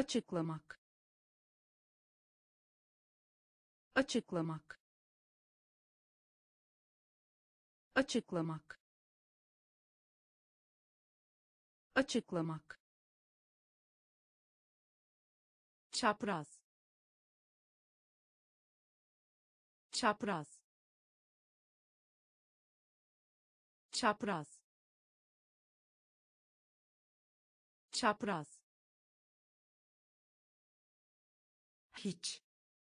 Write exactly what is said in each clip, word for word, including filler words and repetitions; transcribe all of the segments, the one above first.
açıklamak, açıklamak, açıklamak, açıklamak, çapraz, çapraz, çapraz, çapraz, hiç,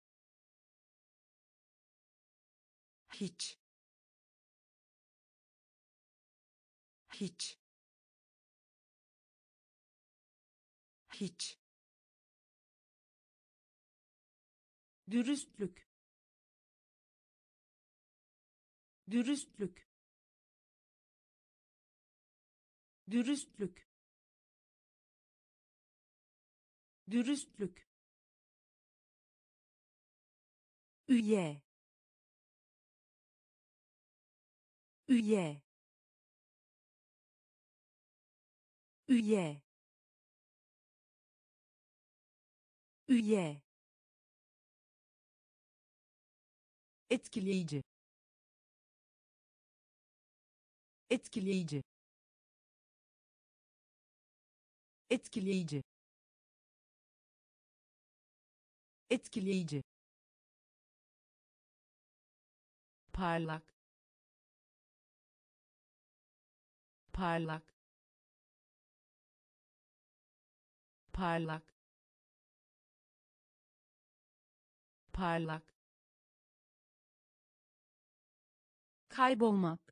hiç, hiç, hiç, dürüstlük, dürüstlük, dürüstlük, dürüstlük, üye, üye, üye, üye, etkileyici, etkileyici, etkileyici, etkileyici, parlak, parlak, parlak, parlak, kaybolmak,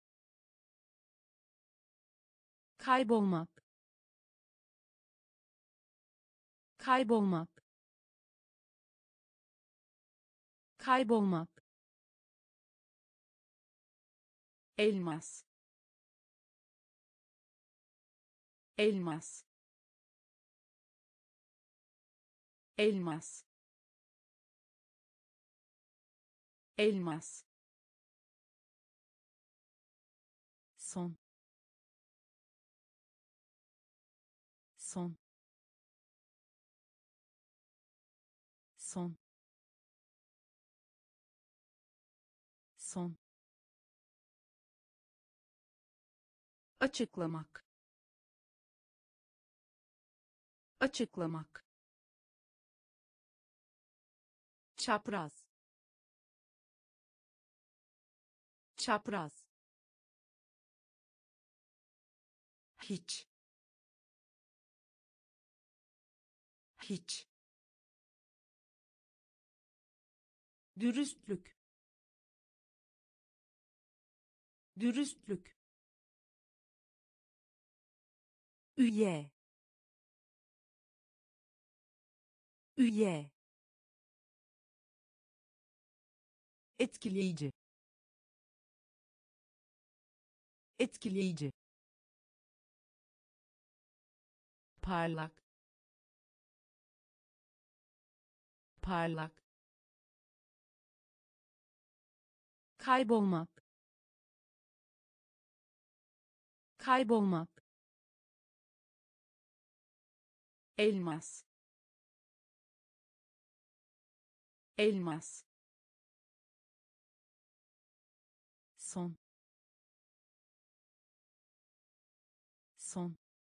kaybolmak, kaybolmak, kaybolmak, elmas, elmas, elmas, elmas, son, son, son, son, açıklamak, açıklamak, çapraz, çapraz, hiç, hiç, dürüstlük, dürüstlük, üye, üye, etkileyici, etkileyici, parlak, parlak, kaybolmak, kaybolmak, elmas, elmas, son, son,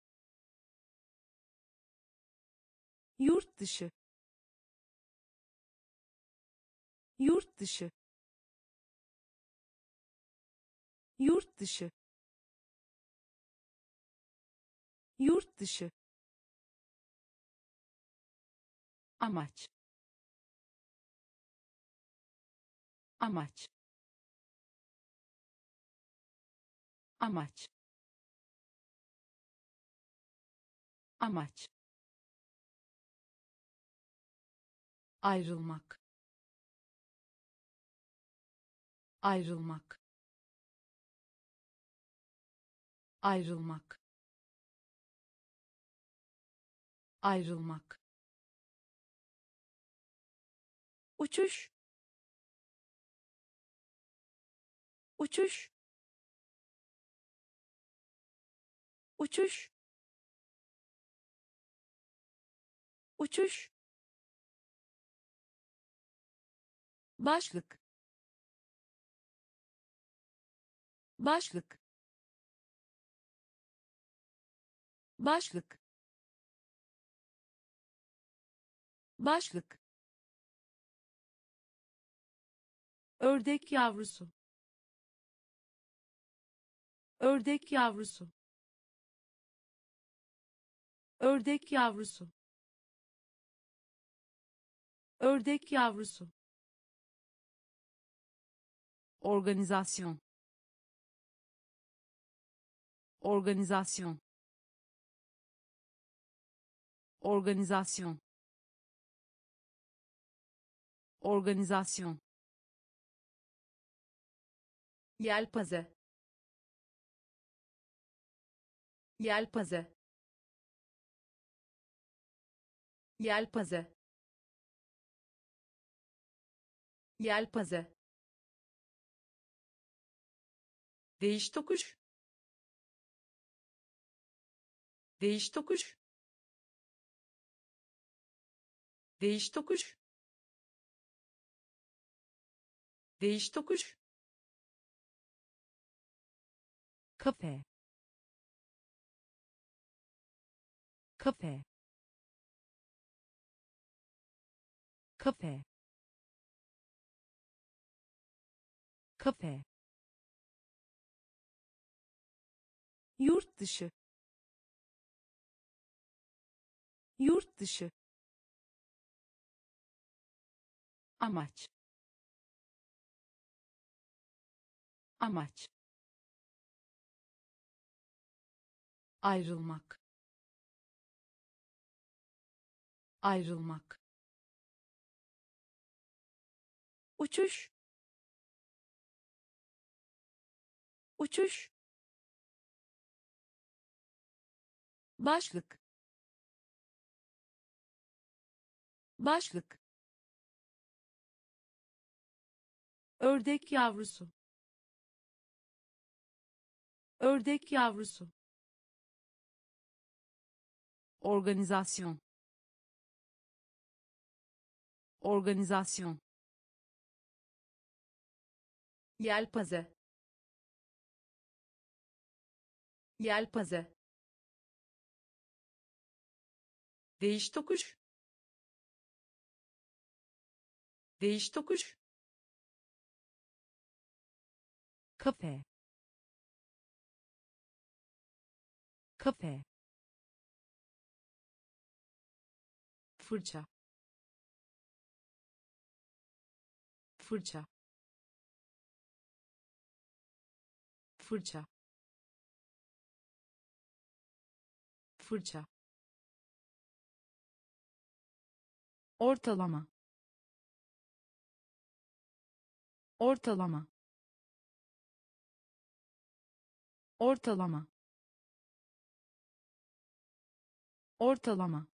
yurt dışı, yurt dışı, yurt dışı, yurt dışı, amaç, amaç, amaç, amaç, ayrılmak, ayrılmak, ayrılmak, ayrılmak, uçuş, uçuş, uçuş, uçuş, başlık, başlık, başlık, başlık, ördek yavrusu, ördek yavrusu, ördek yavrusu, ördek yavrusu, organizasyon, organizasyon, organizasyon, organizasyon, yelpaze, yelpaze, yelpaze, yelpaze, değiş tokuş, değiş tokuş, değiş tokuş, değiş tokuş, kafe, kafe, kafe, kafe, yurt dışı, yurt dışı, amaç, amaç, ayrılmak, ayrılmak, uçuş, uçuş, başlık, başlık, ördek yavrusu, ördek yavrusu, organizasyon, organizasyon, yelpaze, yelpaze, değiş tokuş, değiş tokuş, kafe, kafe, fırça, fırça, fırça, fırça, ortalama, ortalama, ortalama, ortalama,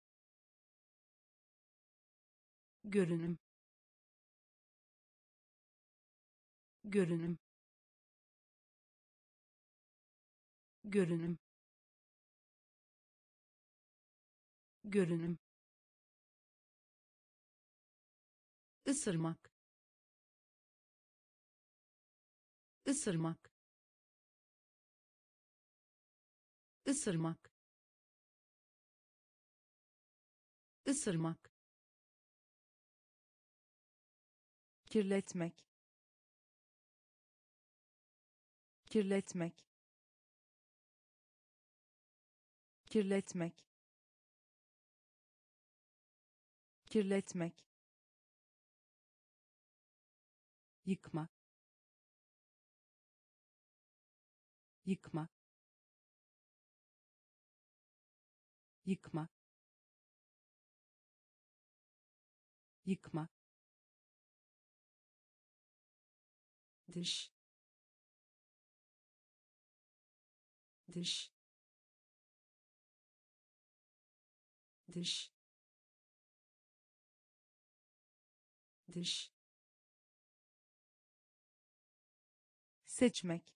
görünüm, görünüm, görünüm, görünüm, ısırmak, ısırmak, ısırmak, ısırmak, kirletmek, kirletmek, kirletmek, kirletmek, yıkma, yıkma, yıkma, yıkma, dış, dış, dış, dış, seçmek,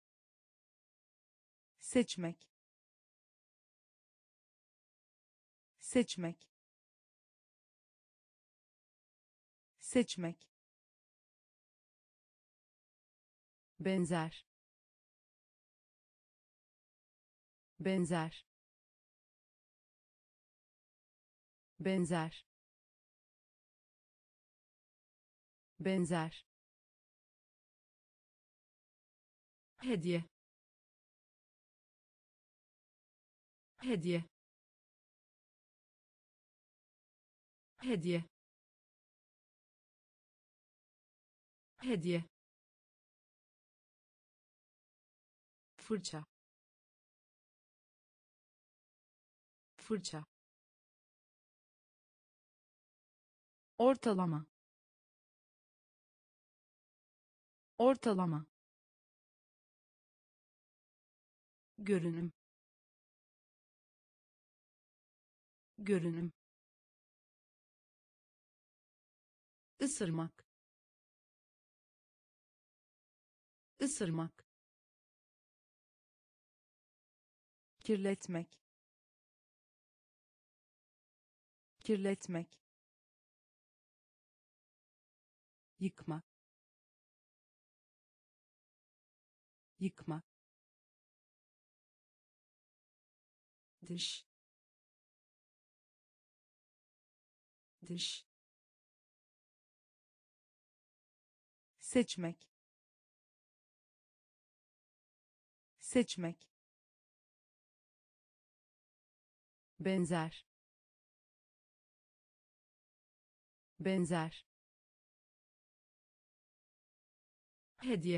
seçmek, seçmek, seçmek, benzer, benzer, benzer, benzer, hediye, hediye, hediye, hediye, fırça, fırça, ortalama, ortalama, görünüm, görünüm, ısırmak, ısırmak, kirletmek, kirletmek, yıkma, yıkma, dış, dış, seçmek, seçmek, benzer, benzer, hediye,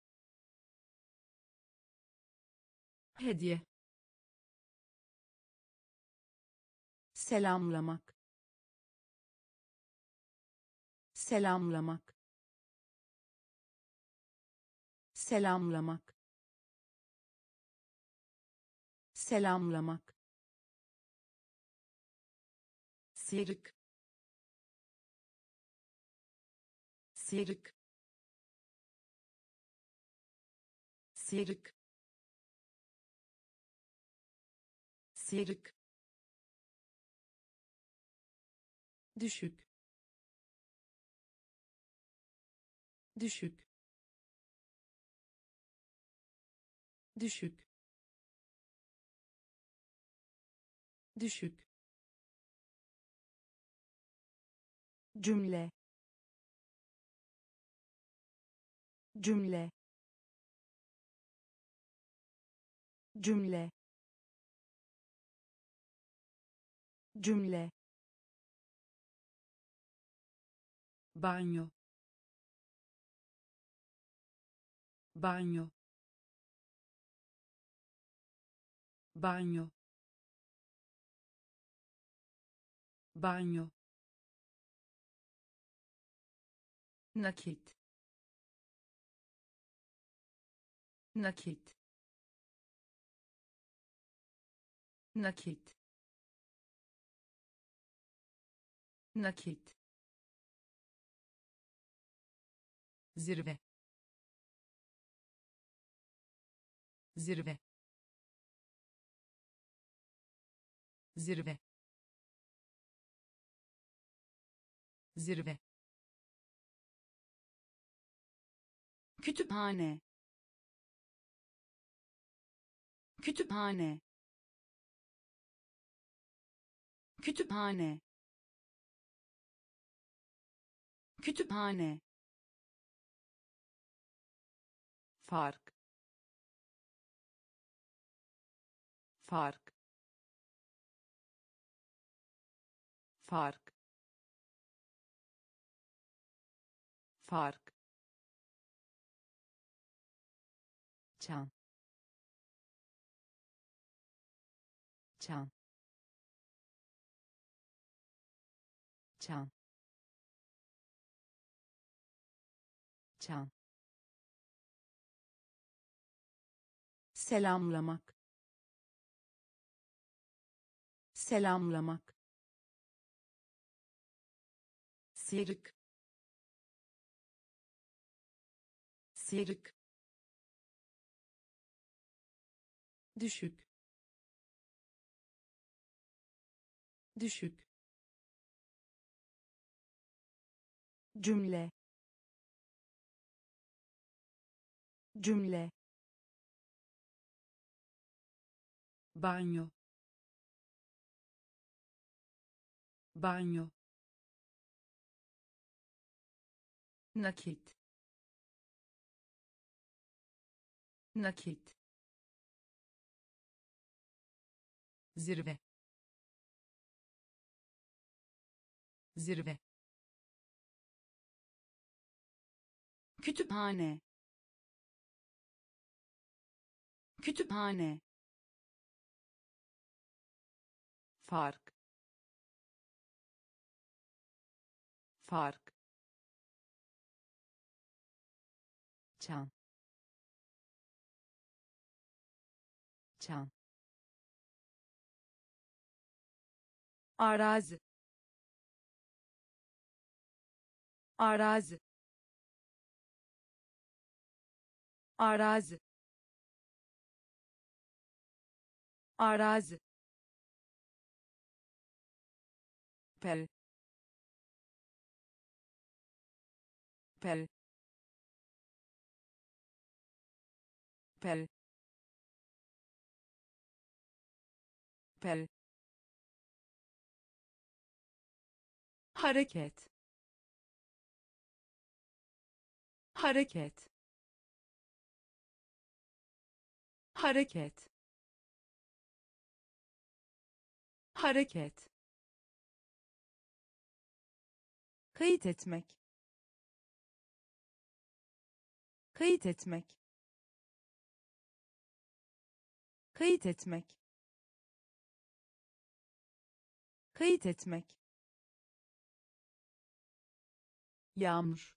hediye, selamlamak, selamlamak, selamlamak, selamlamak, sıyrık, sıyrık, sıyrık, sıyrık, düşük, düşük, düşük, düşük, cümle, cümle, cümle, cümle, banyo, banyo, banyo, banyo, nakit, nakit, nakit, nakit, zirve, zirve, zirve, zirve, kütüphane, kütüphane, kütüphane, kütüphane, fark, fark, fark, fark, çan, çan, çan, çan, selamlamak, selamlamak, sıyrık, sıyrık, düşük, düşük cümle cümle banyo banyo nakit nakit zirve zirve kütüphane kütüphane fark fark çan çan arazi arazi arazi arazi pel pel pel pel hareket hareket hareket hareket kayıt etmek kayıt etmek kayıt etmek kayıt etmek yağmur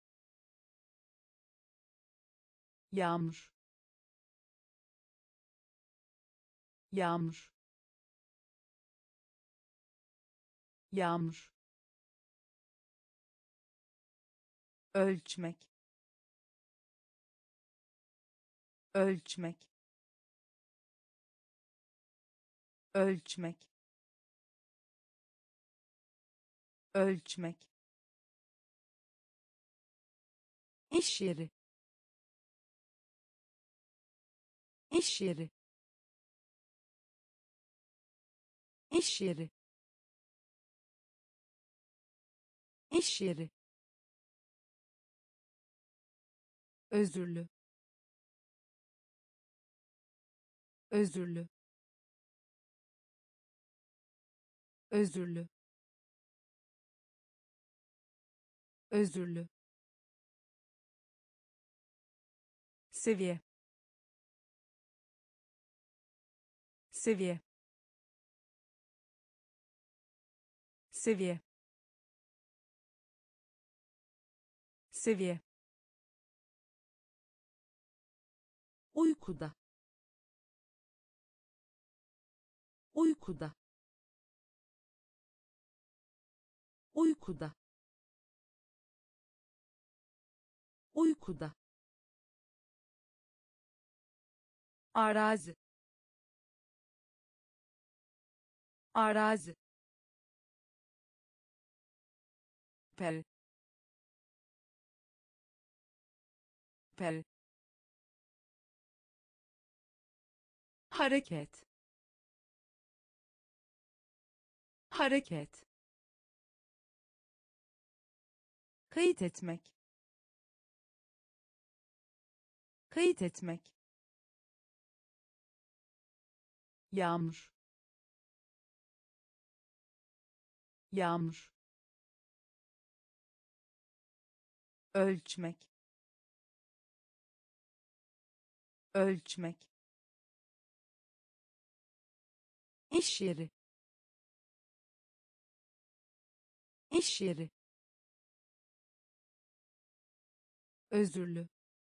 yağmur yağmur yağmur ölçmek ölçmek ölçmek ölçmek iş yeri iş yeri iş yeri iş yeri özürlü özürlü özürlü özürlü seviye seviye seviye seviye uykuda uykuda uykuda uykuda arazi arazi pel pel hareket hareket kayıt etmek kayıt etmek yağmur yağmur ölçmek ölçmek iş yeri iş yeri özürlü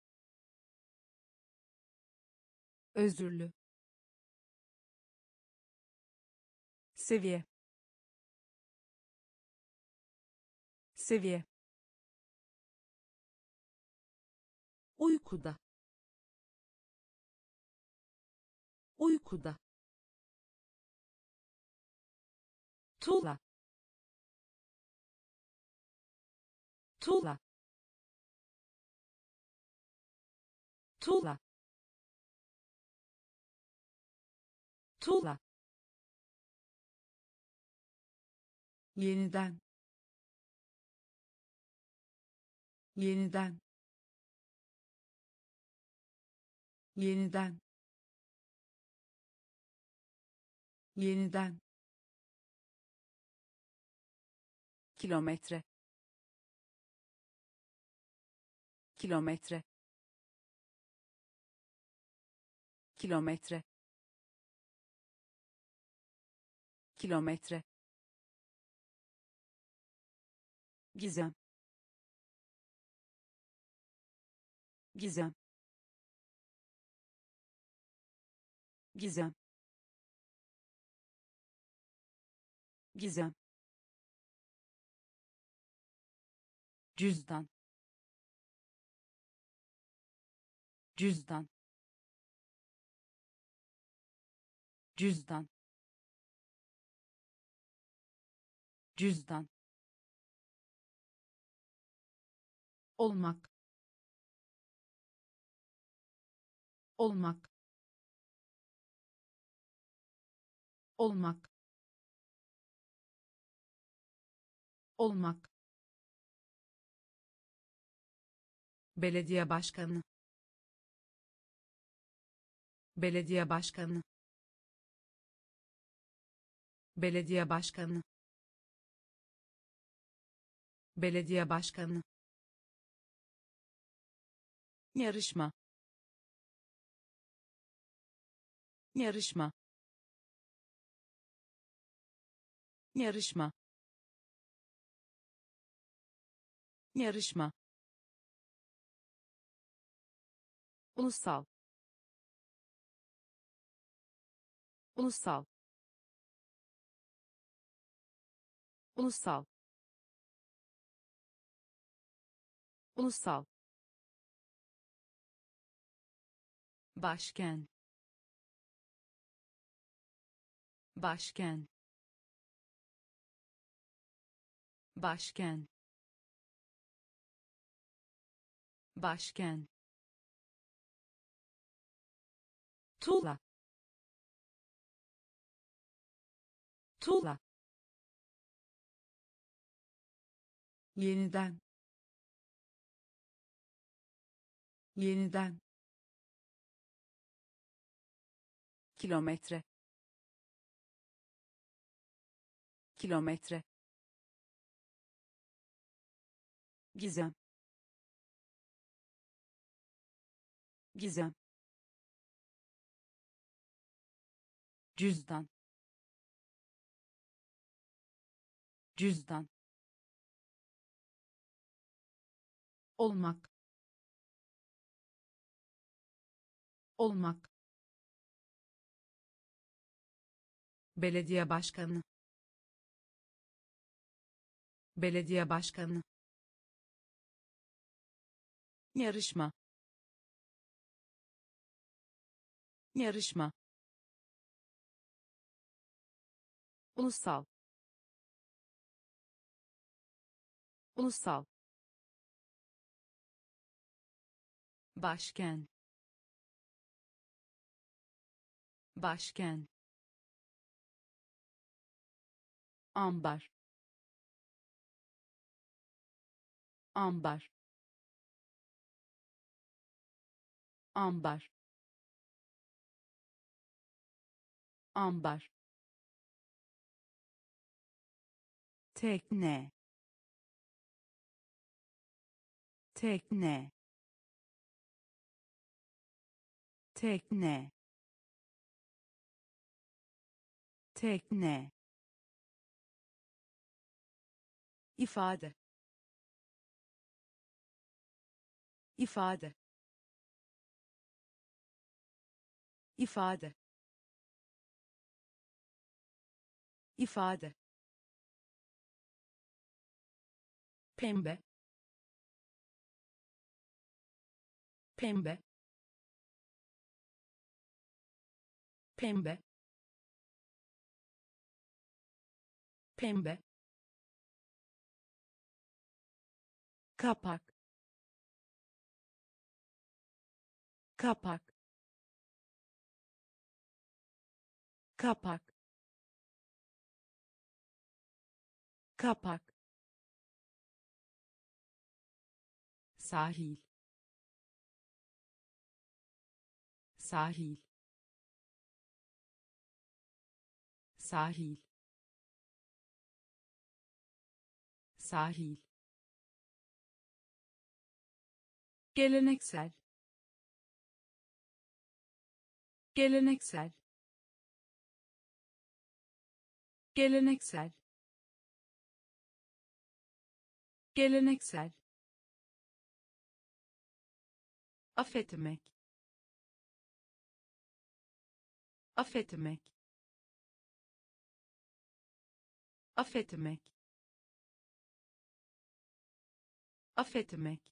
özürlü seviye seviye uykuda uykuda tuğla tuğla tuğla tuğla yeniden yeniden yeniden yeniden kilometre kilometre kilometre kilometre gizem gizem gizem gizem cüzdan cüzdan cüzdan cüzdan olmak olmak olmak olmak belediye başkanı belediye başkanı belediye başkanı belediye başkanı yarışma yarışma yarışma yarışma ulusal ulusal ulusal ulusal başken başken başken başken tuğla tuğla yeniden yeniden kilometre kilometre gizem gizem cüzdan cüzdan olmak olmak belediye başkanı belediye başkanı yarışma yarışma ulusal ulusal başken başken ambar ambar ambar ambar tekne tekne tekne tekne ifade ifade ifade ifade pembe pembe pembe pembe, kapak, kapak, kapak, kapak, sahil, sahil, sahil, sahil, geleneksel, geleneksel, geleneksel, geleneksel, affetmek, affetmek, affetmek, affetmek,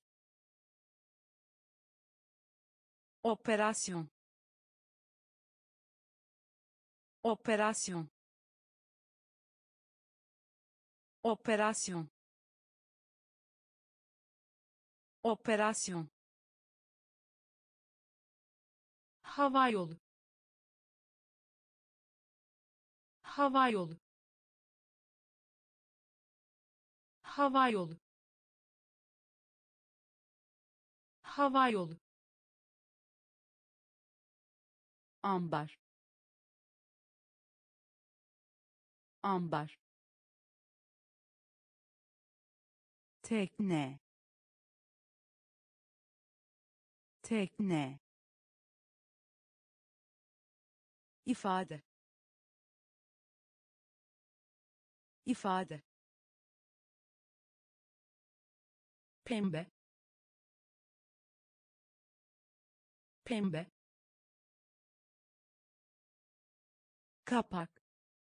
operasyon, operasyon, operasyon, operasyon, havayolu, havayolu, havayolu, havayolu, ambar, ambar, tekne, tekne, ifade, ifade, pembe, pembe, kapak,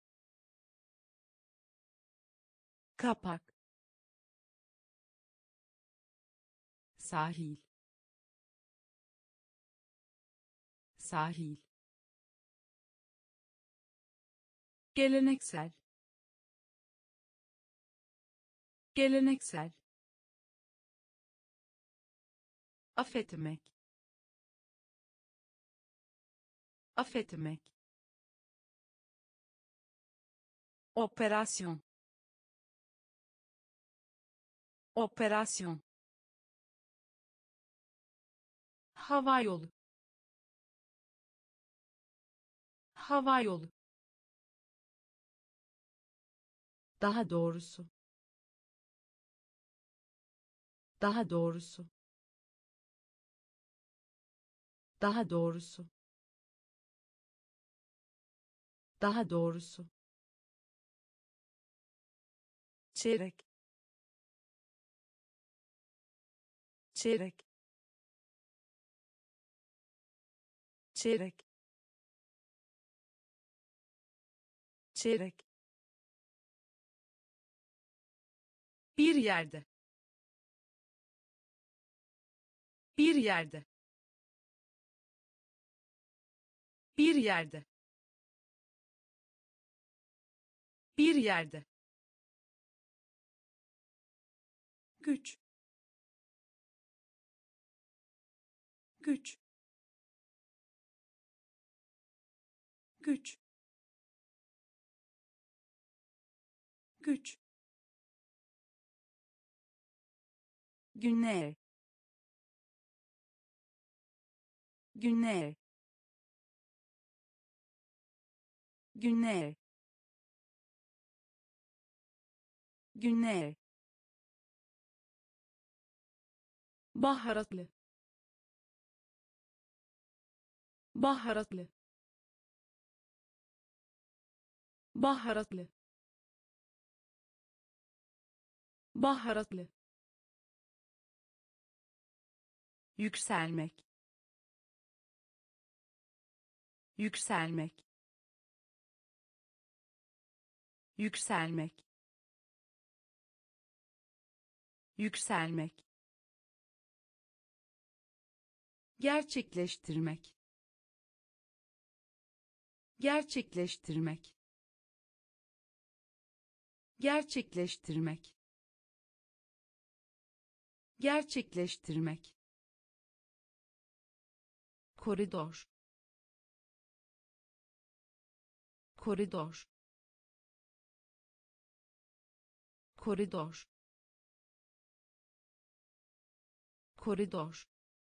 kapak, sahil, sahil, geleneksel, geleneksel, affetmek, affetmek, operasyon, operasyon, havayolu, havayolu, daha doğrusu, daha doğrusu, daha doğrusu, daha doğrusu, çeyrek, çeyrek, çeyrek, çeyrek, bir yerde, bir yerde, bir yerde, bir yerde, güç, güç, güç, güç, güney, güney, güney, güney, baharatlı, baharatlı, baharatlı, baharatlı, yükselmek, yükselmek, yükselmek, yükselmek, gerçekleştirmek, gerçekleştirmek, gerçekleştirmek, gerçekleştirmek, koridor, koridor, koridor, koridor,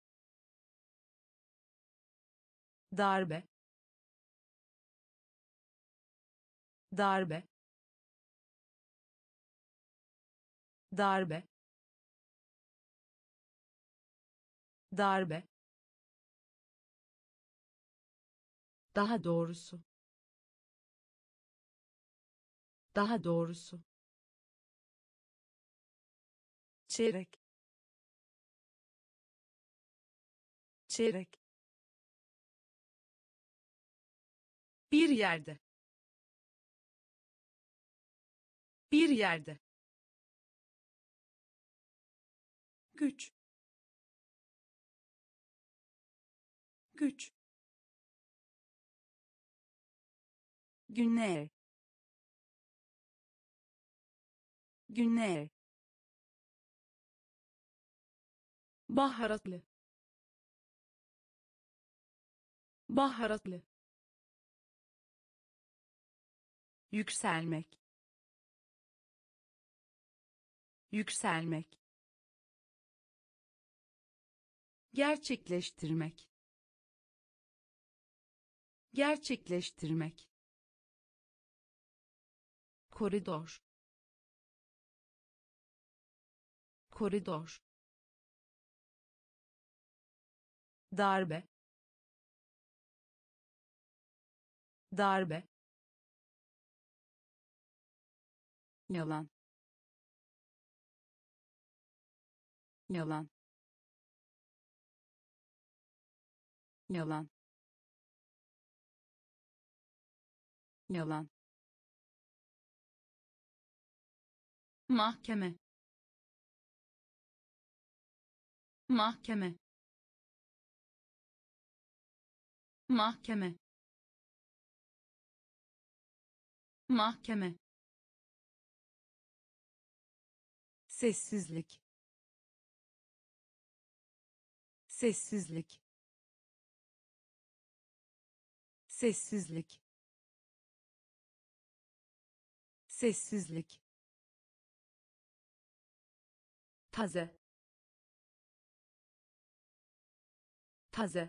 darbe, darbe, darbe, darbe, daha doğrusu, daha doğrusu, çeyrek, çeyrek, bir yerde, bir yerde, güç, güç, güney, güney, baharatlı, baharatlı, yükselmek, yükselmek, gerçekleştirmek, gerçekleştirmek, koridor, koridor, darbe, darbe, yalan, yalan, yalan, yalan, mahkeme, mahkeme, mahkeme, mahkeme, sessizlik, sessizlik, sessizlik, sessizlik, taze, taze,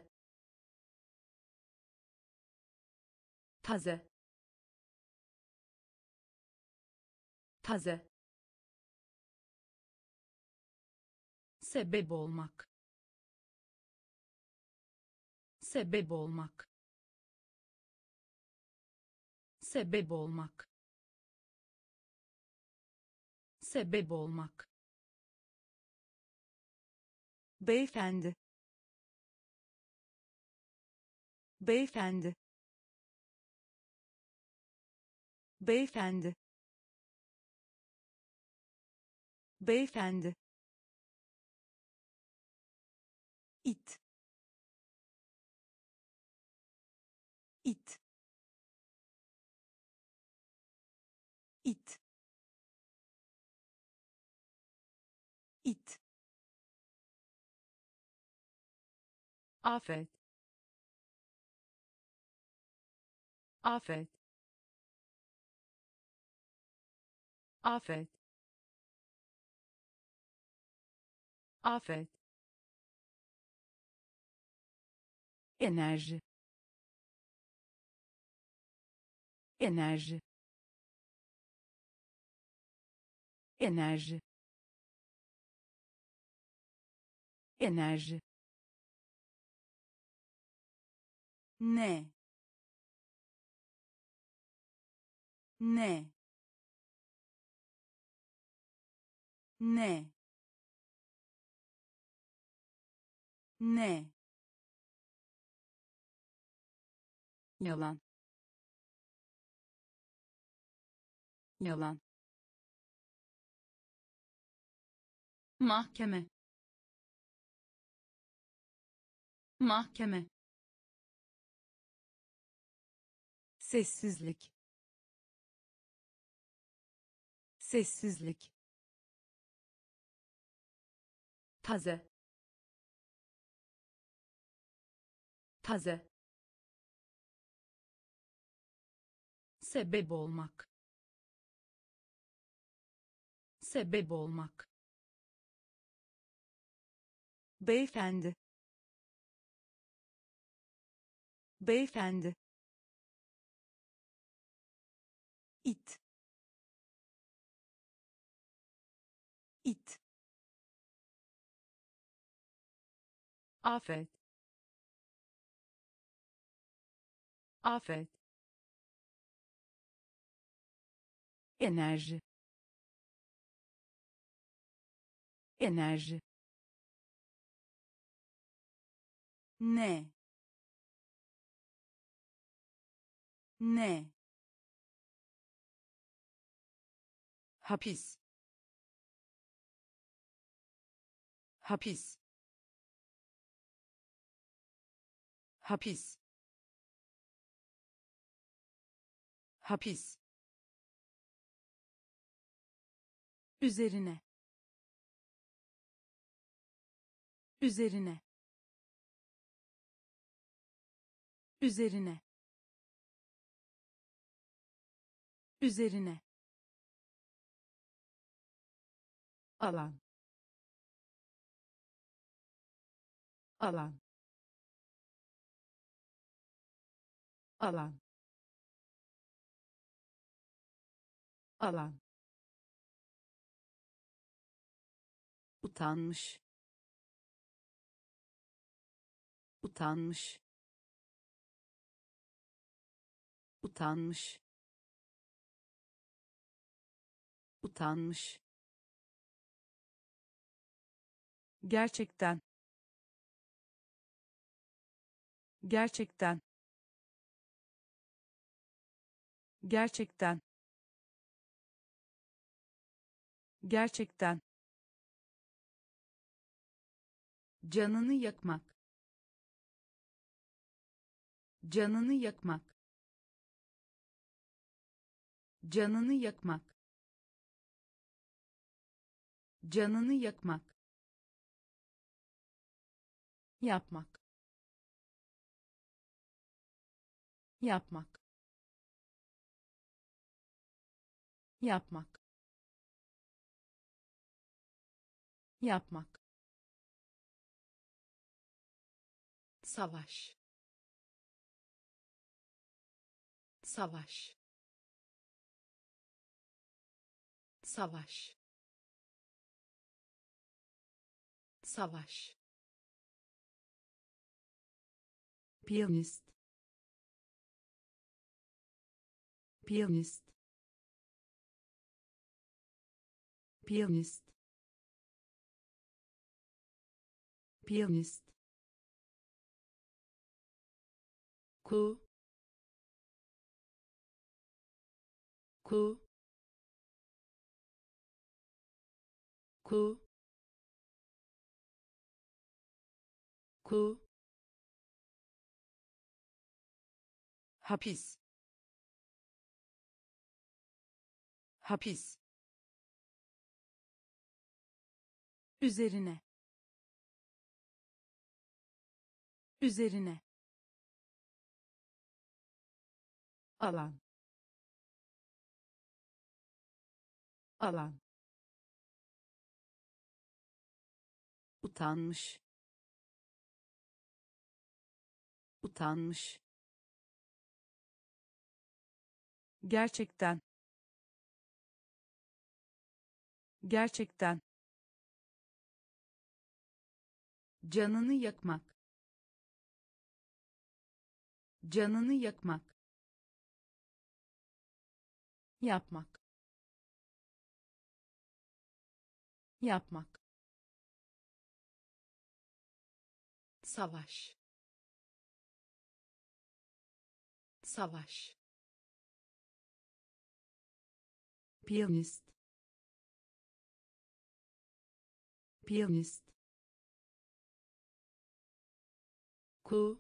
taze, taze, sebep olmak, sebep olmak, sebep olmak, sebep olmak, beyefendi, beyefendi, beyefendi, beyefendi, it, it, it, it, afet, afet, afet, afet, enerji, enerji, enerji, enerji, ne, ne, ne, ne, yalan, yalan, mahkeme, mahkeme, sessizlik, sessizlik, taze, taze, sebep olmak, sebep olmak, beyefendi, beyefendi, it, it, afet, afet, enerji, enerji, ne, ne, hapis, hapis, hapis, hapis, üzerine, üzerine, üzerine, üzerine, alan, alan, alan, alan, utanmış, utanmış, utanmış, utanmış, gerçekten, gerçekten, gerçekten, gerçekten, canını yakmak, canını yakmak, canını yakmak, canını yakmak, yapmak, yapmak, yapmak, yapmak, savaş, savaş, savaş, savaş, piyanist, piyanist, piyanist, piyanist, ku, ku, ku, ku, hapis, hapis, üzerine, üzerine, alan, alan, utanmış, utanmış, gerçekten, gerçekten, canını yakmak, canını yakmak, yapmak, yapmak, savaş, savaş, piyanist, piyanist, ku,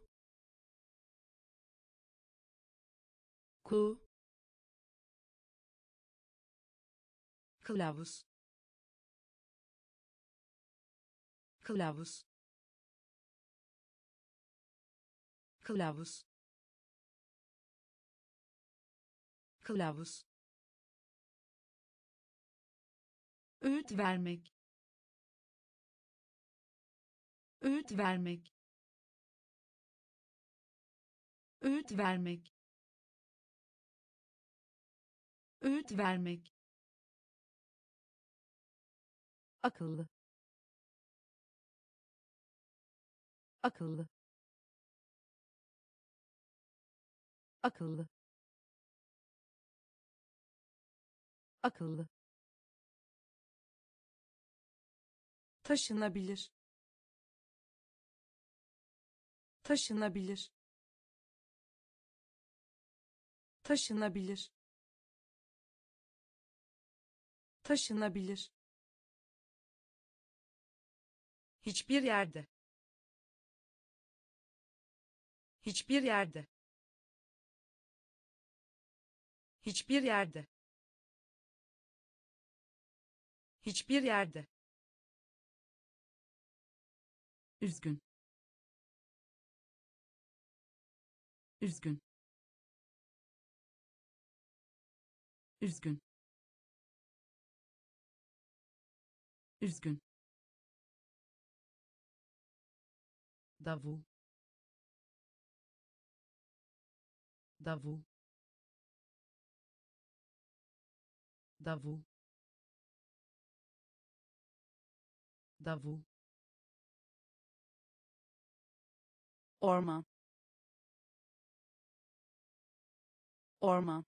ku, kılavuz kılavuz kılavuz kılavuz öğüt vermek öğüt vermek öğüt vermek öğüt vermek akıllı akıllı akıllı akıllı taşınabilir taşınabilir taşınabilir taşınabilir hiçbir yerde hiçbir yerde hiçbir yerde hiçbir yerde üzgün üzgün üzgün üzgün davul davul davul davul orman orman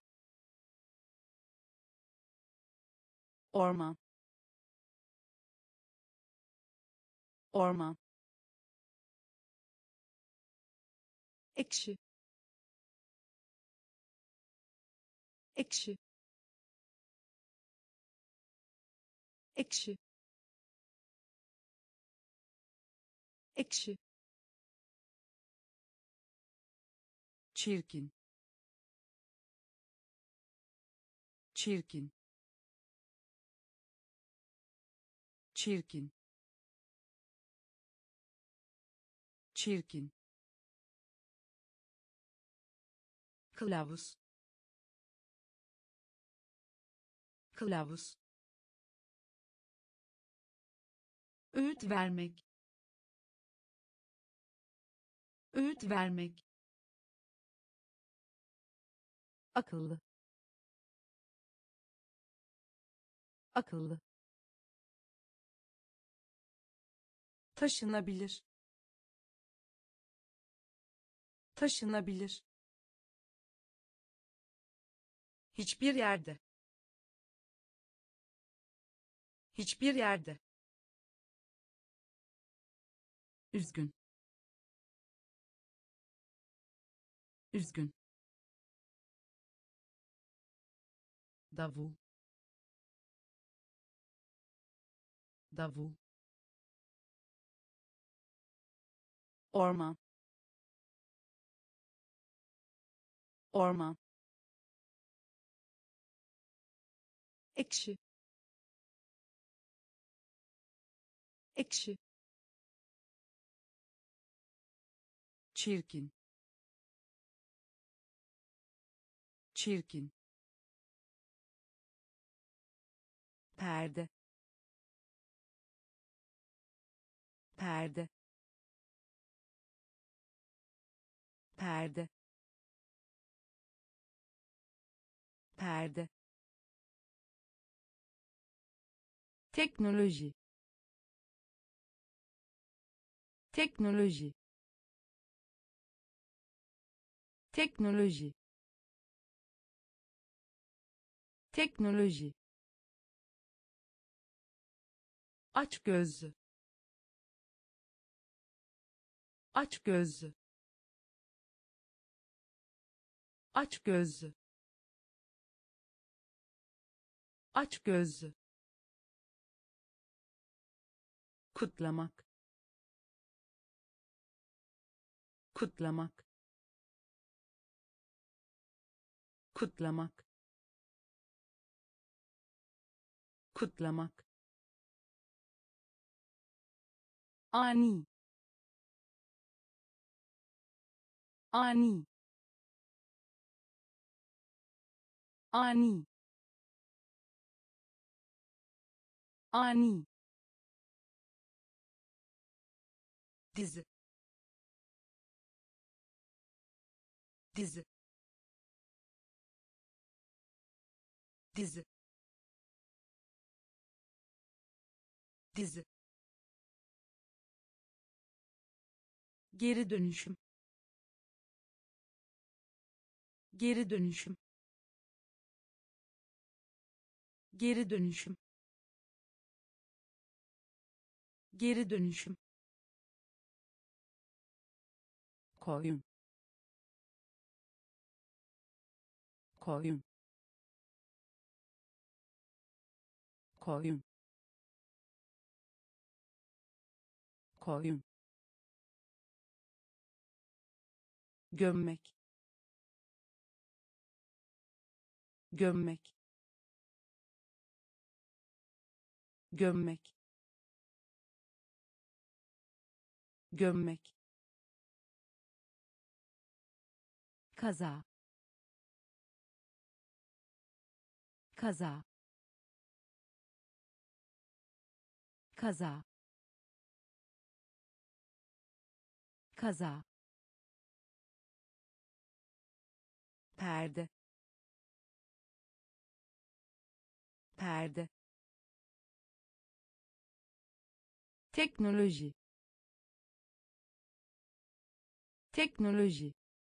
orman orman ekşi ekşi ekşi ekşi çirkin çirkin çirkin çirkin kılavuz kılavuz öğüt vermek öğüt vermek akıllı akıllı taşınabilir taşınabilir hiçbir yerde hiçbir yerde üzgün üzgün davul davul orman orman ekşi ekşi çirkin çirkin perde perde perde perde teknoloji teknoloji teknoloji teknoloji aç gözlü aç gözlü aç gözlü aç gözlü kutlamak kutlamak kutlamak kutlamak, ani, ani, ani, ani, dizi, dizi, dizi, dizi, geri dönüşüm, geri dönüşüm, geri dönüşüm, geri dönüşüm, koyun, koyun, koyun, koyun, gömmek, gömmek, gömmek, gömmek, kaza, kaza, kaza, kaza, perde, perde, teknoloji, teknoloji,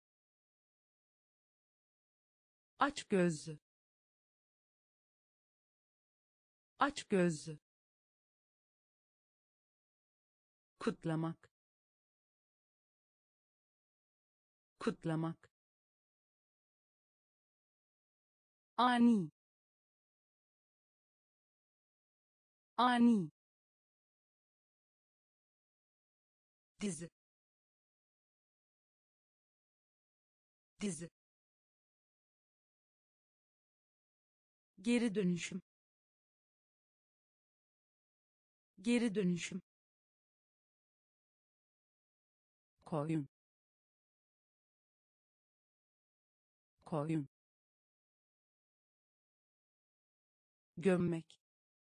açgözlü, açgözlü, kutlamak, kutlamak, ani, ani, dizi, dizi, geri dönüşüm, geri dönüşüm, koyun, koyun, gömmek,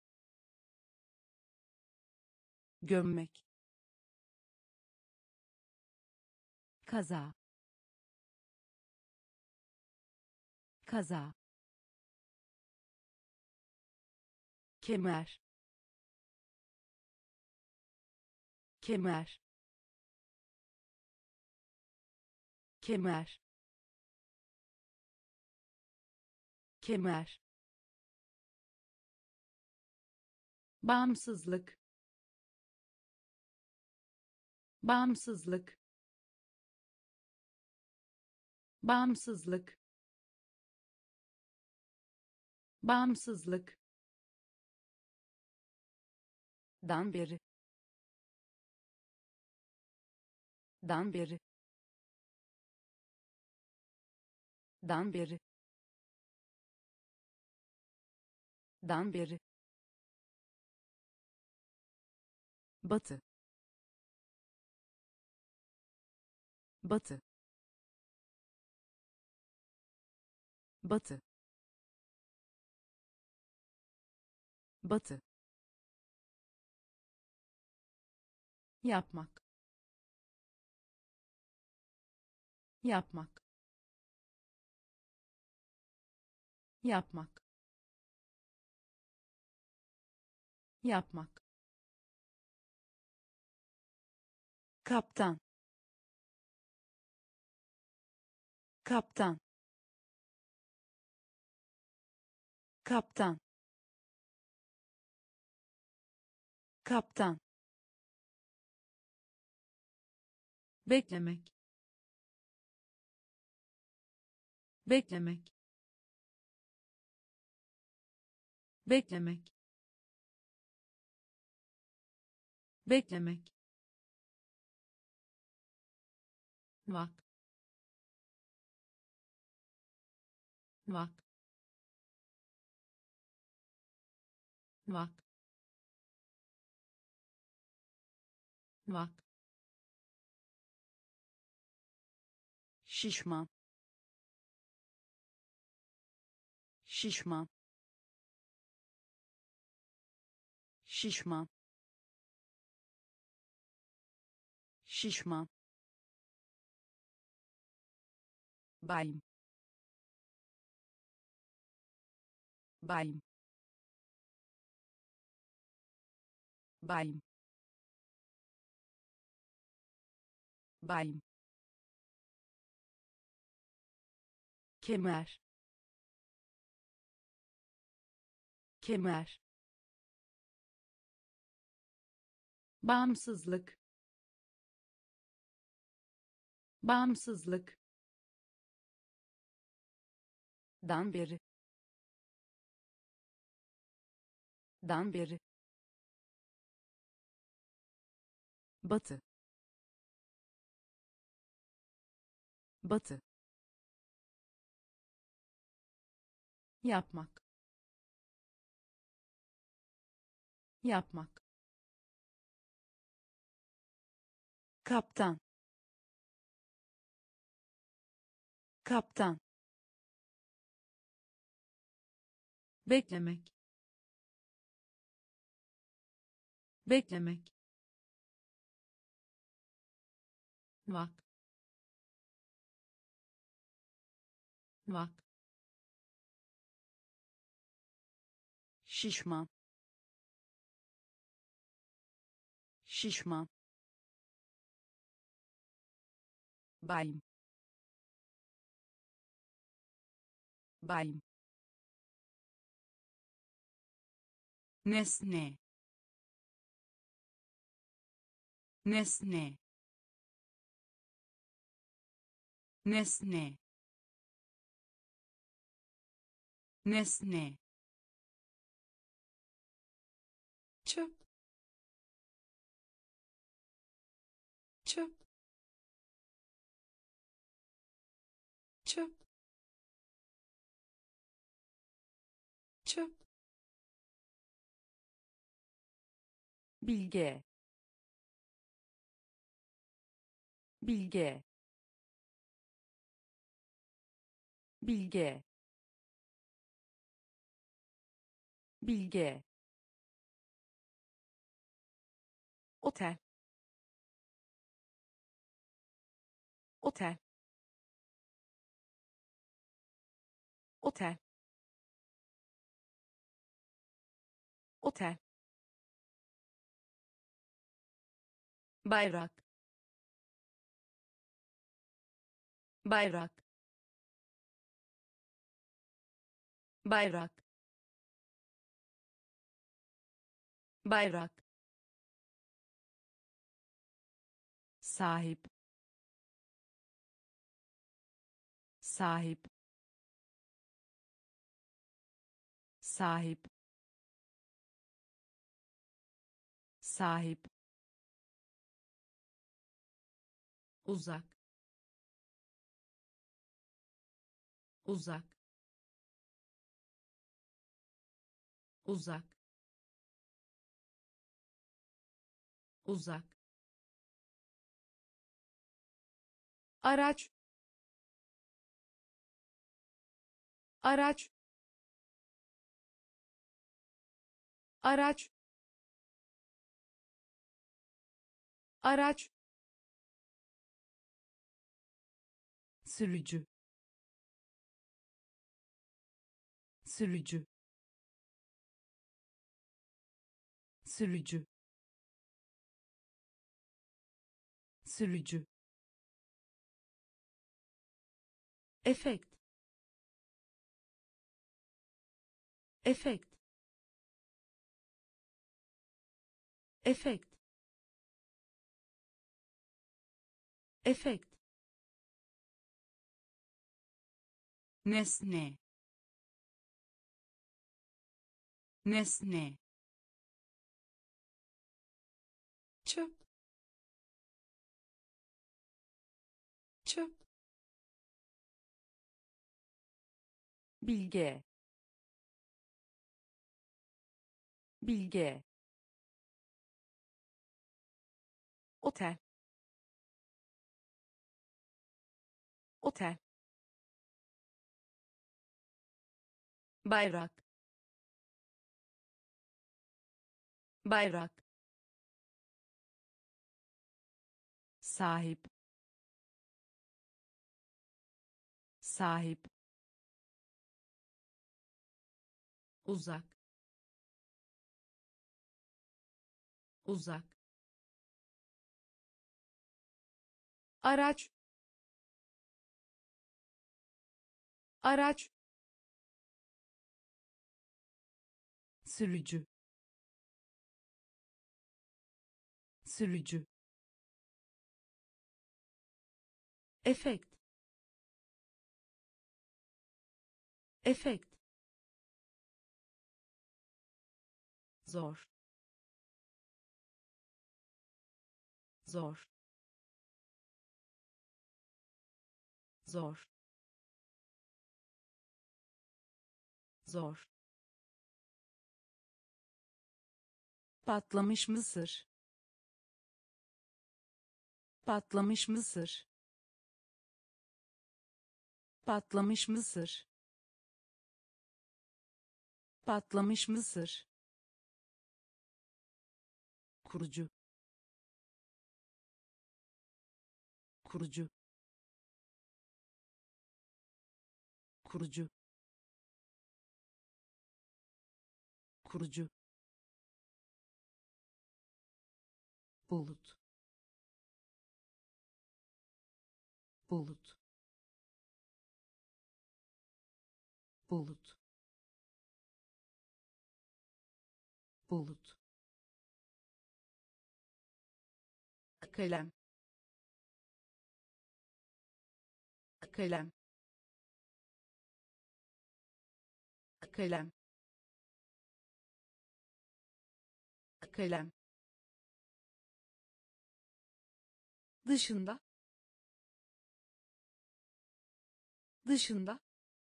gömmek, kaza, kaza, kemer, kemer, kemer, kemer, bağımsızlık, bağımsızlık, bağımsızlık, bağımsızlık, dan beri, dan beri, dan beri, dan beri, batı, batı, batı, batı, yapmak, yapmak, yapmak, yapmak, kaptan, kaptan, kaptan, kaptan, beklemek, beklemek, beklemek, beklemek, vak, vak, Vak. Vak. Şişman. Şişman. Şişman. Şişman. Bayım. Bayım. Bayım. Bayım. Kemer. Kemer. Bağımsızlık. Bağımsızlık. Dan beri. Dan beri. Batı. Batı. Yapmak. Yapmak. Kaptan. Kaptan. Beklemek. Beklemek. Vak. Vak. Şişman. Şişman. Bayım. Bayım. Nesne. Nesne. Nesne. Nesne. Çöp. Çöp. Çöp. Çöp. Bilge. Bilge. Bilge. Bilge. Otel. Otel. Otel. Otel. Bayrak. Bayrak. Bayrak. Bayrak. Sahip. Sahip. Sahip. Sahip. Uzak. Uzak. Uzak. Uzak. Araç. Araç. Araç. Araç. Sürücü. Sürücü. Sürücü. Sürücü. Efekt. Efekt. Efekt. Efekt. Nesne. Nesne. Çöp. Çöp. Bilge. bilge, otel, otel, bayrak, bayrak, sahip, sahip, uzak, uzak, araç, araç, sürücü, sürücü, efekt, efekt, zor, zor, zor, zor, patlamış mısır, patlamış mısır, patlamış mısır, patlamış mısır, kurucu, kurucu, kurucu, kurucu, bulut, bulut, bulut, bulut, kalem, kalem, kalem, kalem, dışında, dışında,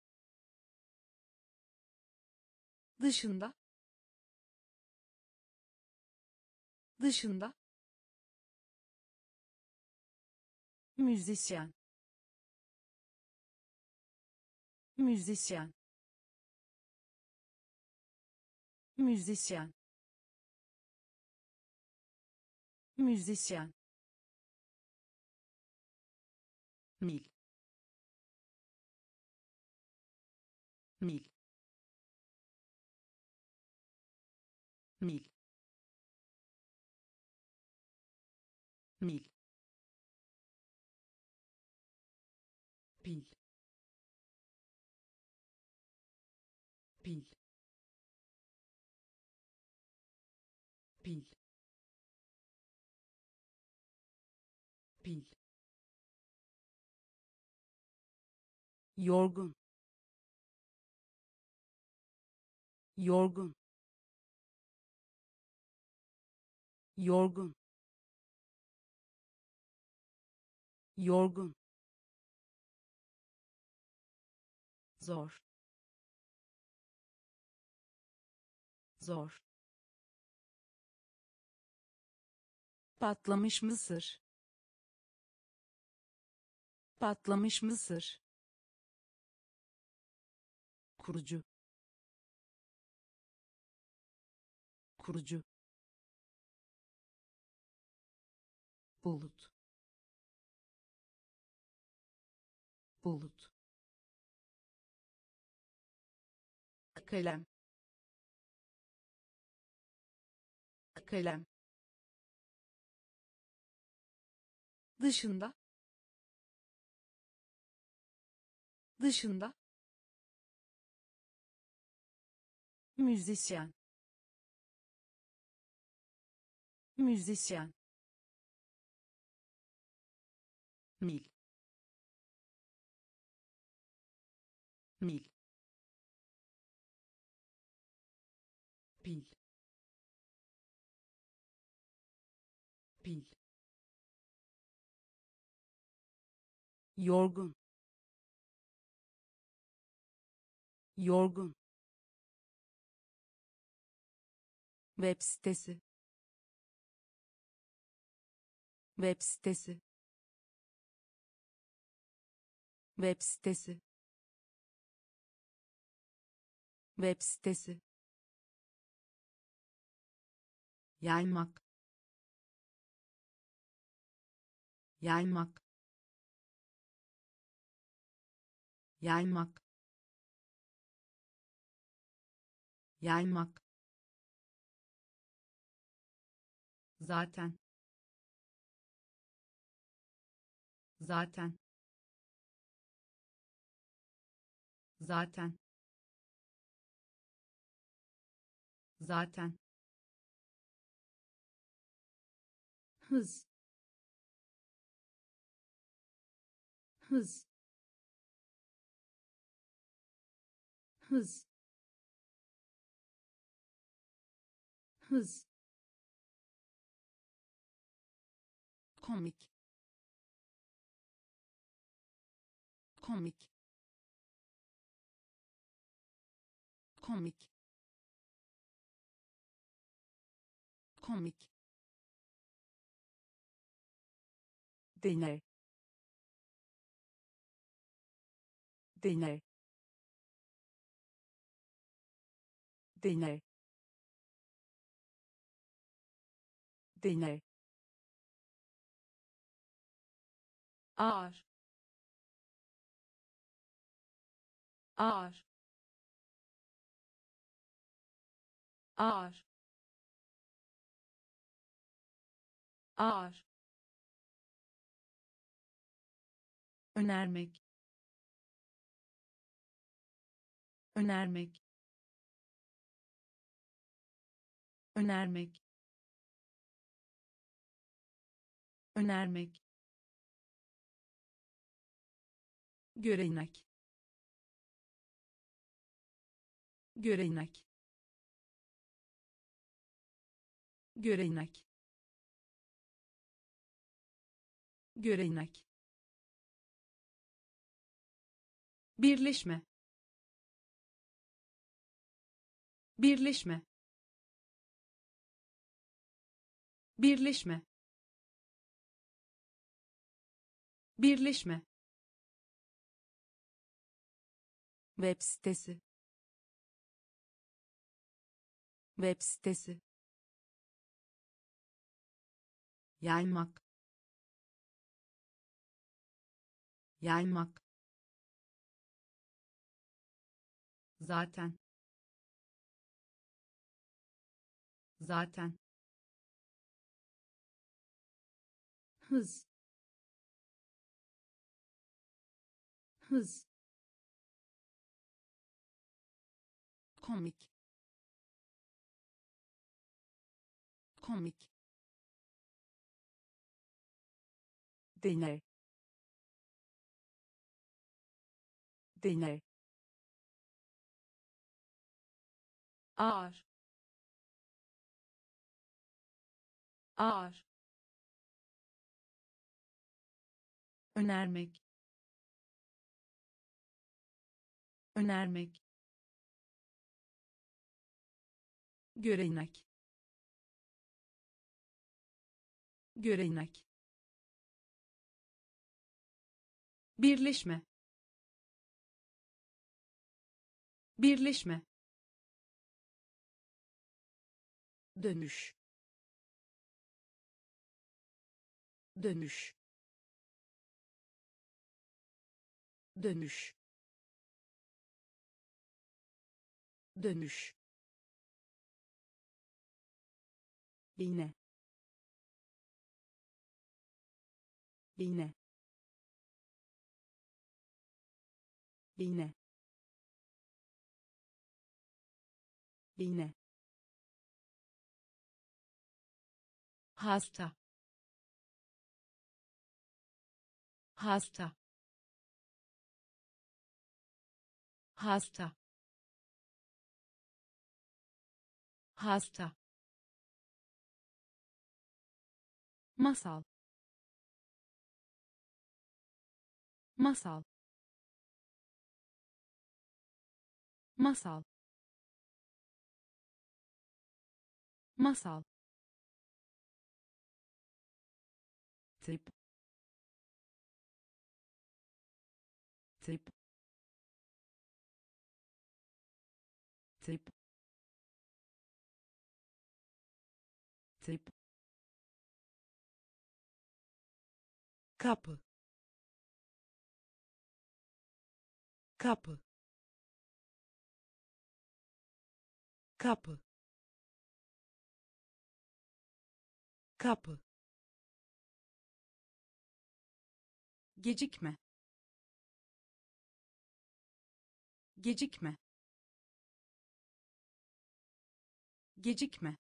dışında, dışında, müzisyen, müzisyen, müzisyen, müzisyen, mil, mil, mil, mil, pil, pil, pil, pil, yorgun, yorgun, yorgun, yorgun, zor, zor, patlamış mısır, patlamış mısır, kurucu, kurucu, bulut, bulut, kalem, kalem, dışında, dışında, müzisyen, müzisyen, mil, mil, pil, pil, yorgun, yorgun, Web sitesi. Web sitesi. Web sitesi. Web sitesi. Yaymak. Yaymak. Yaymak. Yaymak. Zaten. Zaten. Zaten. Zaten. Hız. Hız. Hız. Hız. Komik. Komik. Komik. Komik. Deney. Deney. Deney. Deney. Ağır. Ağır. Ağır. Ağır. Önermek. Önermek. Önermek. Önermek. Görenek. Görenek. Görenek. Görenek. Birleşme. Birleşme. Birleşme. Birleşme. Web sitesi. Web sitesi. Yaymak. Yaymak. Zaten. Zaten. Hız. Hız. Komik. Komik. Deney. Deney. Ağır. Ağır. Önermek. Önermek. Görenek. Görenek. Birleşme. Birleşme. Dönüş. Dönüş. Dönüş. Dönüş. Bine. Bine. Bine. Bine. Hasta. Hasta. Hasta. Hasta. Masal. Masal. Masal. masal, tip, tip, tip, tip, kapı, kapı, kapı, kapı, gecikme, gecikme, gecikme,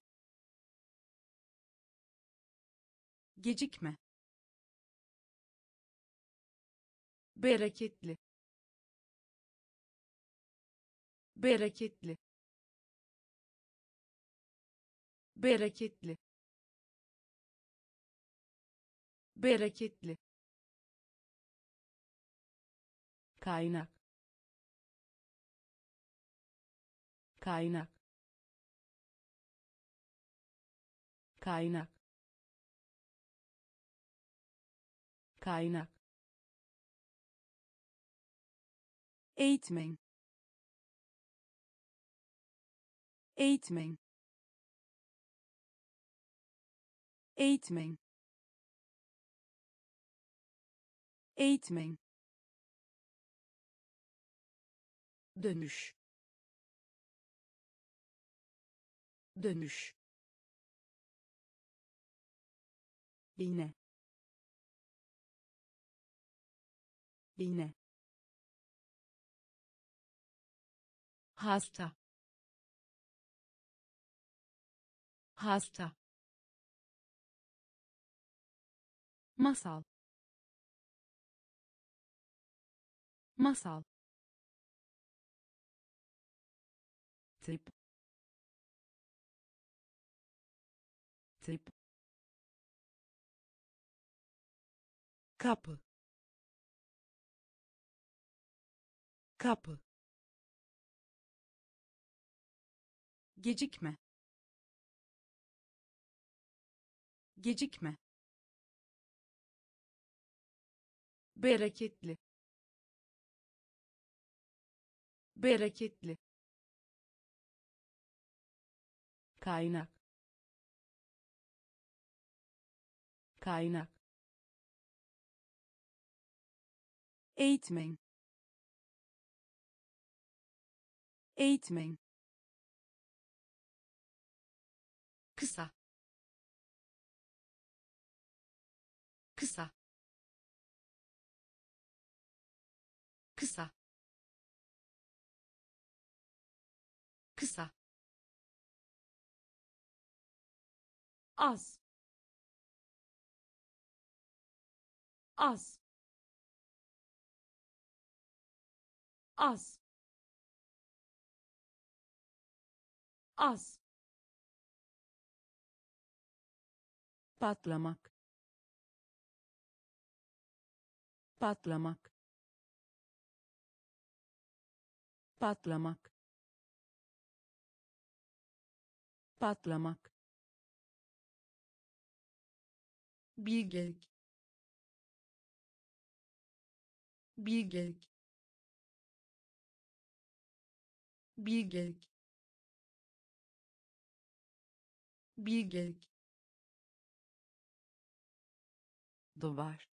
gecikme, bereketli, bereketli, bereketli, bereketli, kaynak, kaynak, kaynak, kaynak, eğitmen, eğitmen, eğitmen, eğitmen, dönüş, dönüş, iğne, iğne, hasta, hasta, masal, masal, tip, tip, kapı, kapı, gecikme, gecikme, bereketli, bereketli, kaynak, kaynak, eğitmen, eğitmen, kısa, kısa, kısa, kısa, az, az, az, az, patlamak, patlamak, patlamak, patlamak, bilgelik, bilgelik, bilgelik, bilgelik, duvar,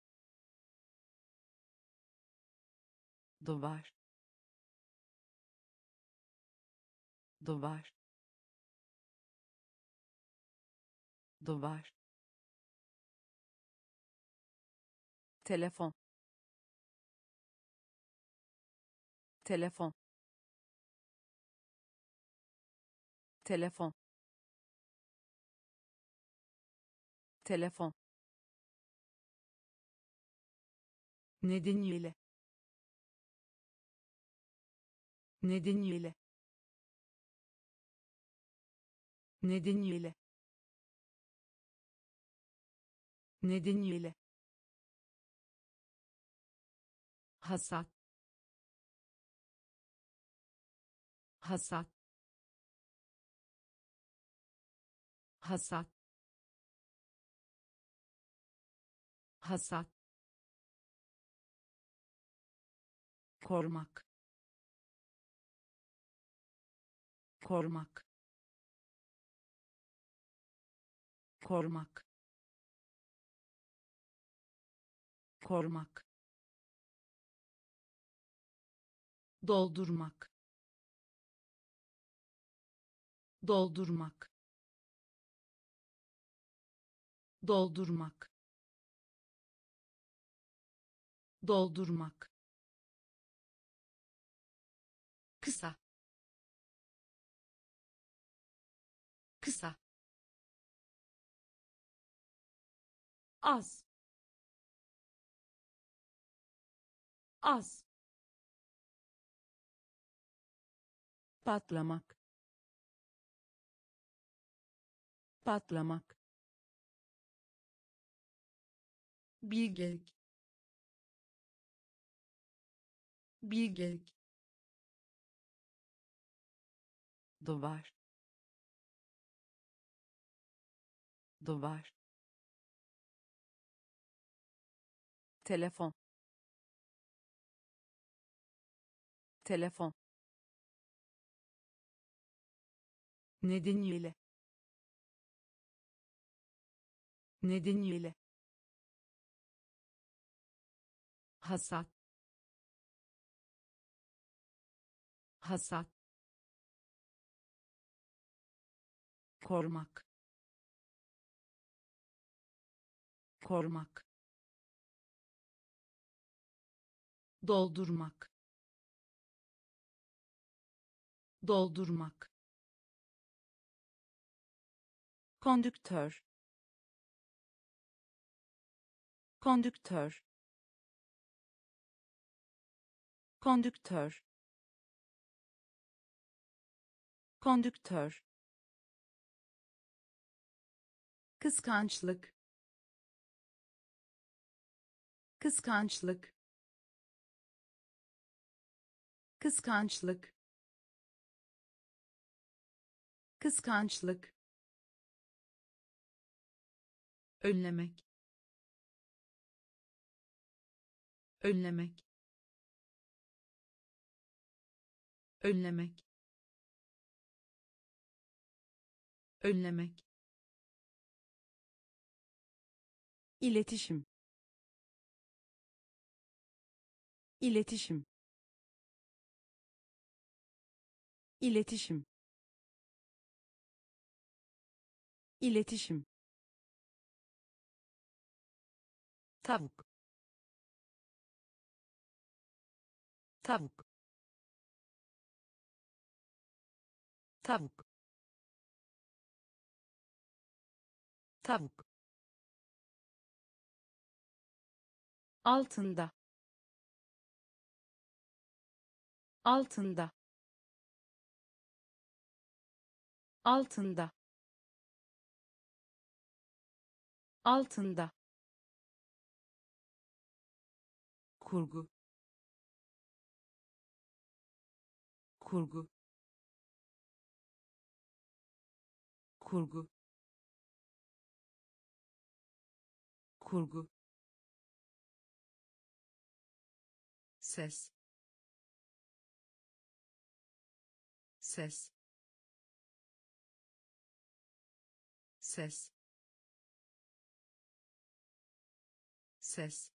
duvar, duvar, duvar, telefon, telefon, telefon, telefon, nedeniyle, nedeniyle, nedeniyle, nedeniyle, hasat, hasat, hasat, hasat, korumak, korumak, korumak, korumak, doldurmak, doldurmak, doldurmak, doldurmak, kısa, kısa, az, az, patlamak, patlamak, bilgelik, bilgelik, duvar, duvar, telefon, telefon, nedeniyle, nedeniyle, hasat, hasat, korumak, korumak, doldurmak, doldurmak, kondüktör, kondüktör, kondüktör, kondüktör, kıskançlık, kıskançlık, kıskançlık, kıskançlık, önlemek, önlemek, önlemek, önlemek, iletişim, iletişim, iletişim, iletişim, tavuk, tavuk, tavuk, tavuk, altında, altında, altında, altında, kurgu, kurgu, kurgu, kurgu, ses, ses, ses, ses,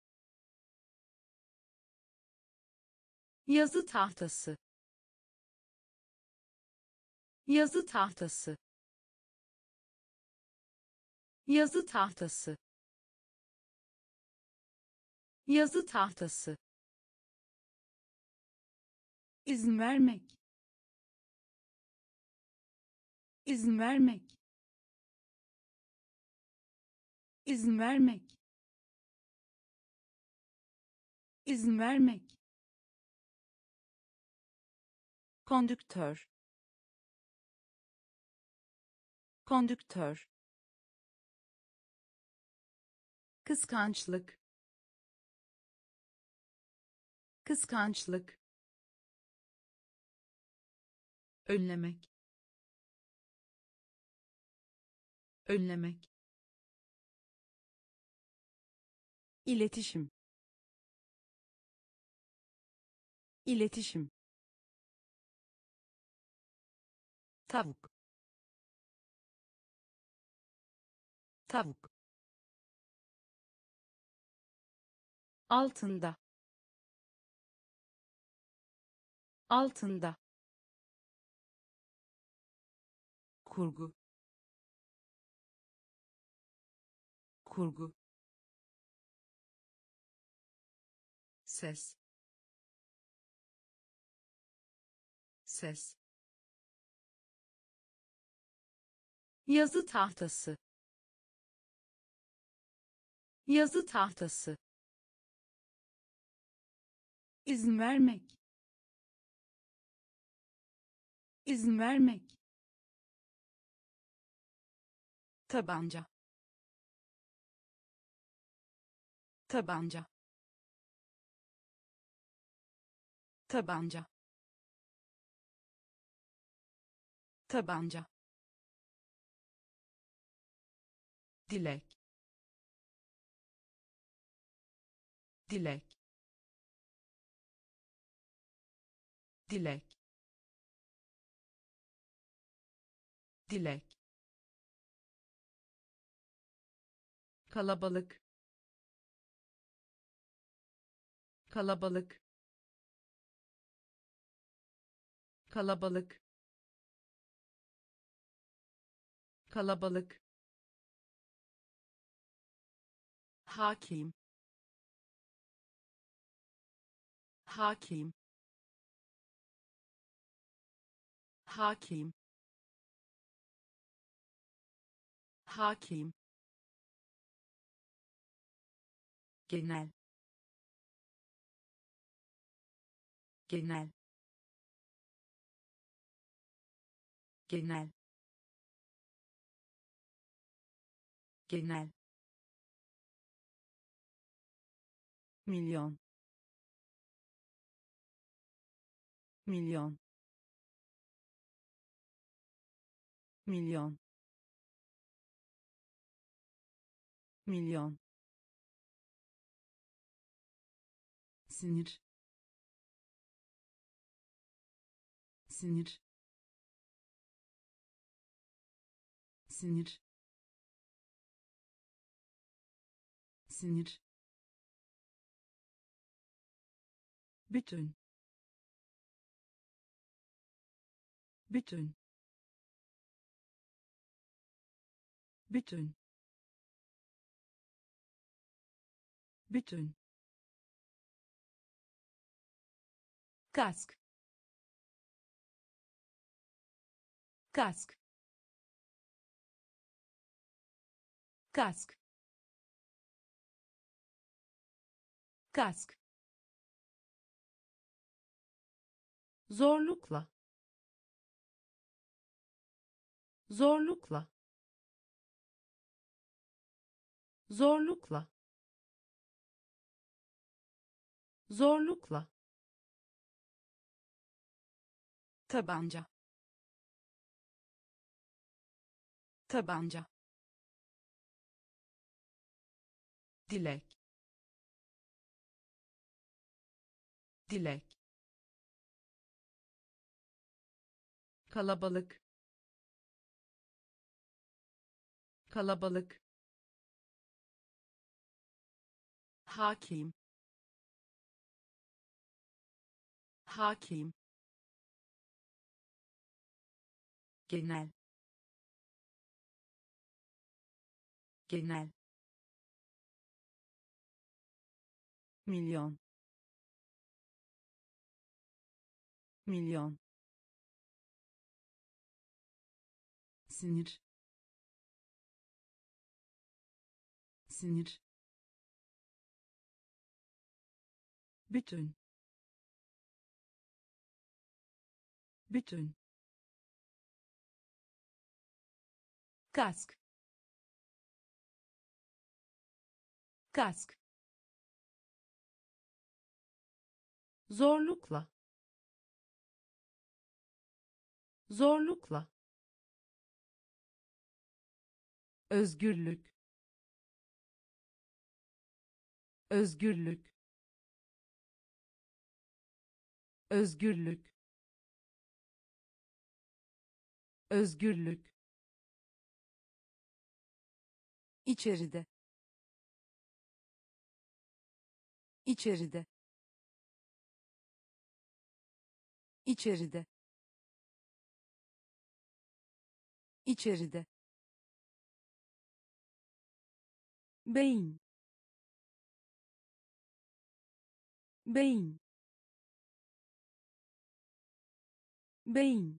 yazı tahtası, yazı tahtası, yazı tahtası, yazı tahtası, izin vermek, izin vermek, izin vermek, izin vermek, kondüktör, kondüktör, kıskançlık, kıskançlık, önlemek, önlemek, iletişim, iletişim, tavuk, tavuk, altında, altında, kurgu, kurgu, ses, ses, yazı tahtası, yazı tahtası, izin vermek, izin vermek, tabanca, tabanca, tabanca, tabanca, dilek, dilek, dilek, dilek, kalabalık, kalabalık, kalabalık, kalabalık, hakim, hakim, hakim, hakim, genel, genel, genel, genel, milyon, milyon, milyon, milyon, sinir, sinir, sinir, sinir, bütün, bütün, bütün, bütün, kask, kask, kask, kask, zorlukla, zorlukla, zorlukla, zorlukla, tabanca, tabanca, dilek, dilek, kalabalık, kalabalık, hakim, hakim, genel, genel, milyon, milyon, sinir, sinir, bütün, bütün, kask, kask, zorlukla, zorlukla, özgürlük, özgürlük, özgürlük, özgürlük, içeride, içeride, içeride, içeride, beyin, beyin, beyin,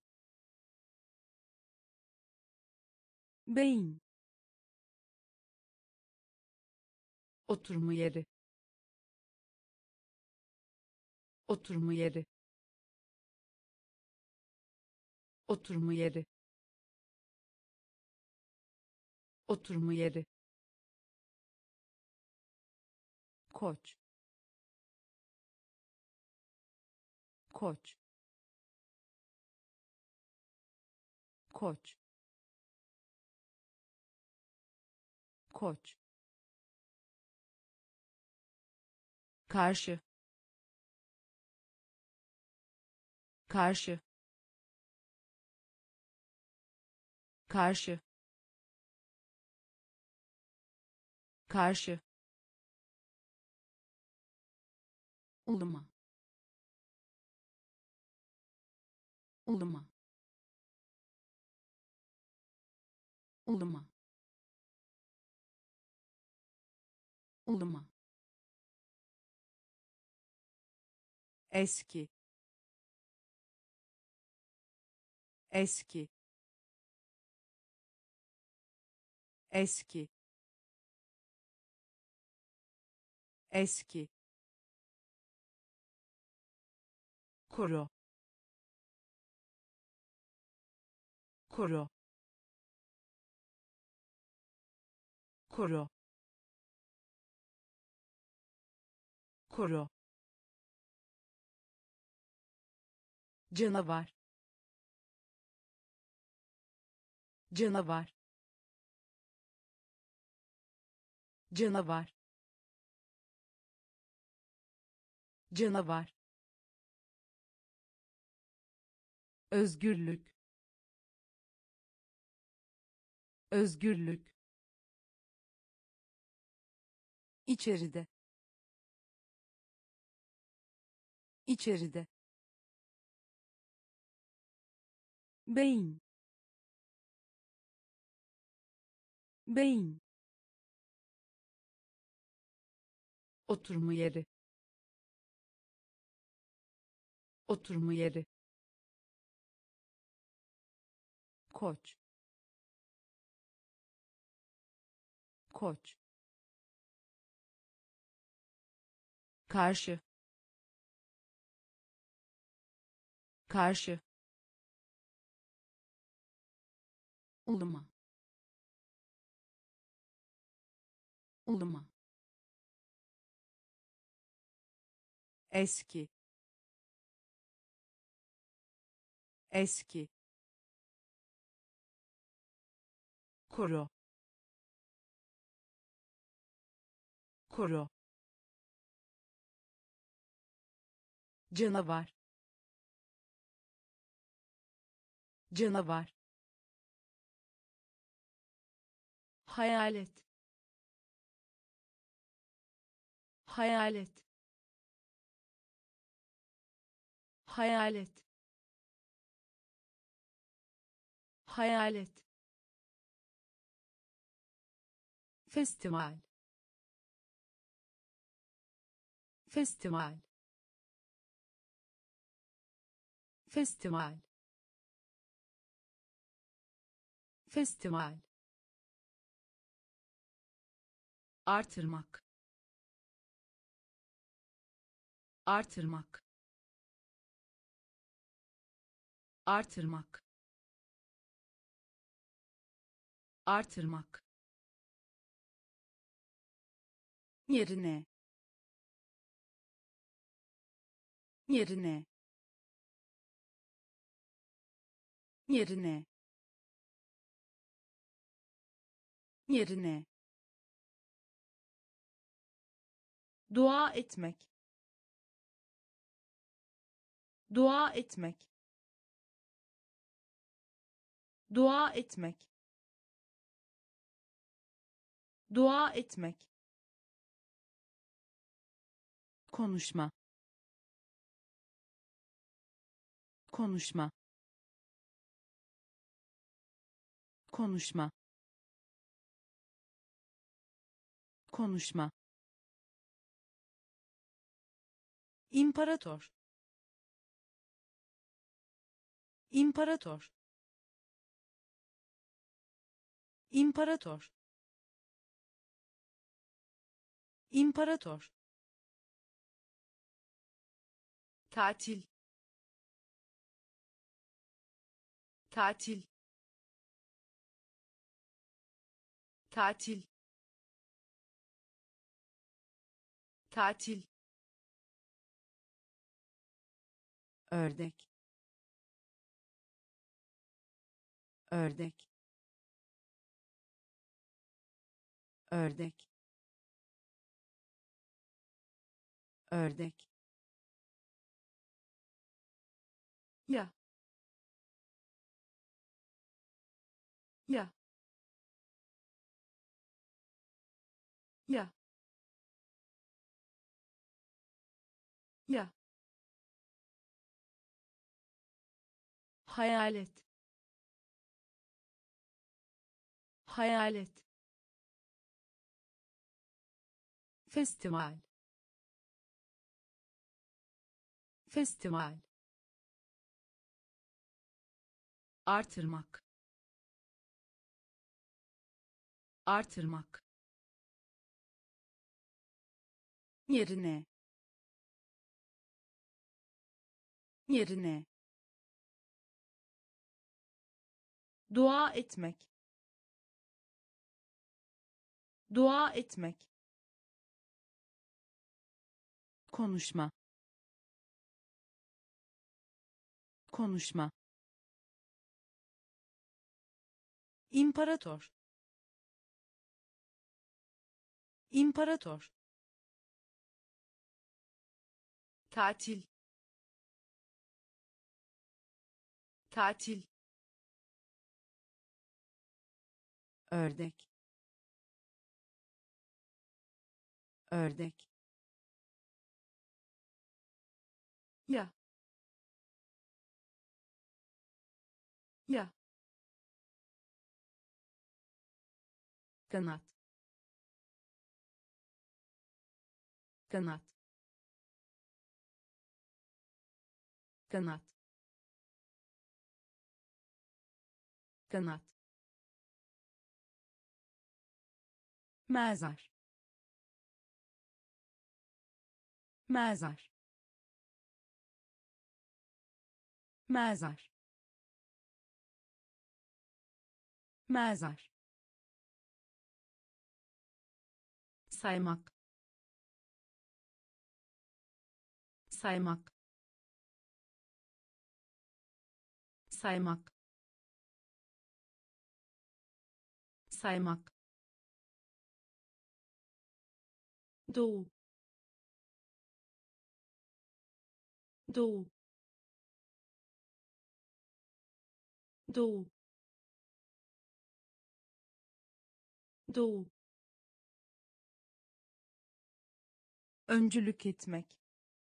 beyin, oturma yeri, oturma yeri, oturma yeri, oturma yeri, koç, koç, koç, koç, karşı, karşı, karşı, karşı, uluma, uluma, uluma, uluma, eski, eski, eski, eski, koro, koro, koro, koro, canavar, canavar, canavar, canavar, özgürlük, özgürlük, içeride, içeride, beyin, beyin, oturma yeri, oturma yeri, koç, koç, karşı, karşı, uluma, uluma, eski, eski, koro, koro, canavar, canavar, hayalet, hayalet, hayalet, hayalet, festival, festival, festival, festival, artırmak, artırmak, artırmak, artırmak, yerine, yerine, yerine, yerine, dua etmek, dua etmek, dua etmek, dua etmek, konuşma, konuşma, konuşma, konuşma, imparator, imparator, imparator, imparator, tatil, tatil, tatil, tatil, ördek, ördek, ördek, ördek, ya, ya, ya, ya, hayalet, hayalet, festival, festival, artırmak, artırmak, yerine, yerine, dua etmek, dua etmek, konuşma, konuşma, imparator, imparator, tatil, tatil, ördek, ördek, ya, ya, kanat, kanat, kanat, kanat, mezar, mezar, mezar, mezar, saymak, saymak, saymak, saymak, doğu, doğu, doğu, doğu, öncülük etmek,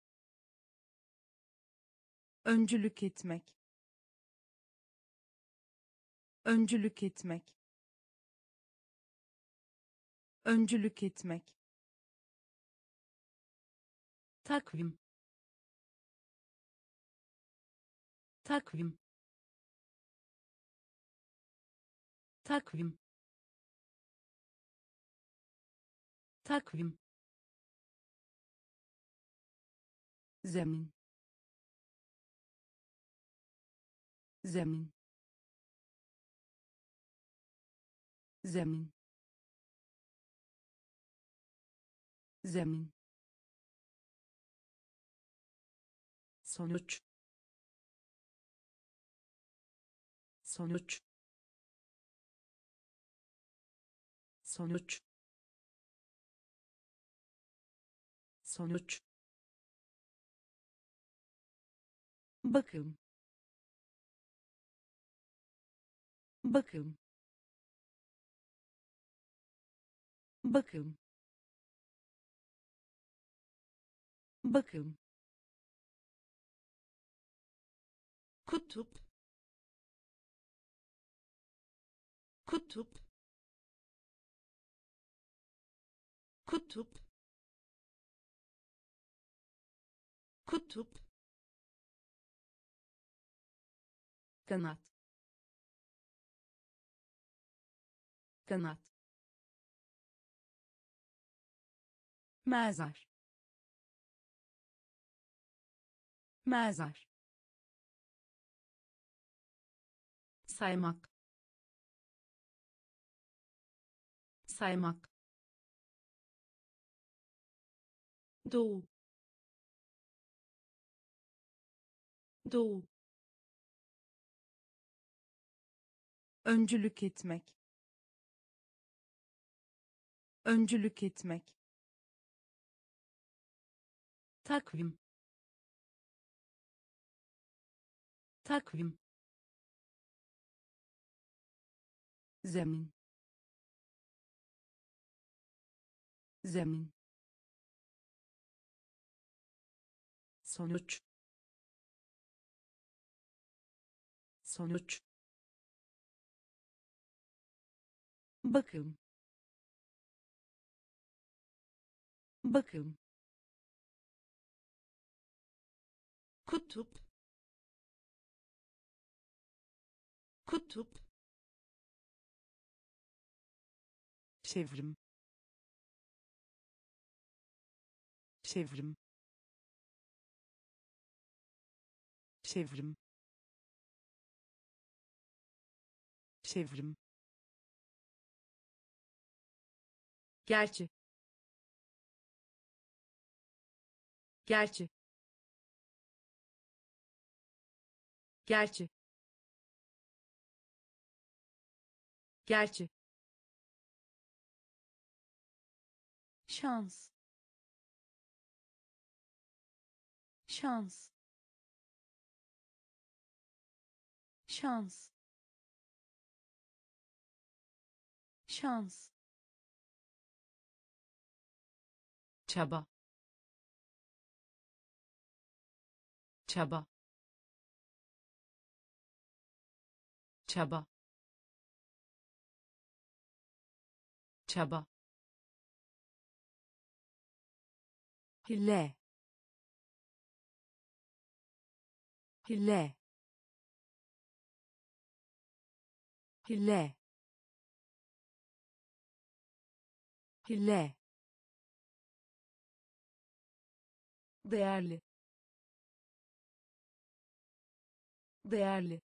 öncülük etmek, öncülük etmek, öncülük etmek, takvim, takvim, takvim, takvim, zemin, zemin, zemin, zemin, sonuç, sonuç, sonuç sonuç bakım bakım bakım bakım kutup kutup kutup kutup kanat kanat mezar mezar saymak saymak doğu doğu öncülük etmek öncülük etmek takvim takvim zemin zemin sonuç sonuç bakım bakım kutup kutup çevrim çevrim çevrim çevrim gerçi gerçi gerçi gerçi şans şans şans şans çaba çaba çaba çaba hile hile hile hile değerli değerli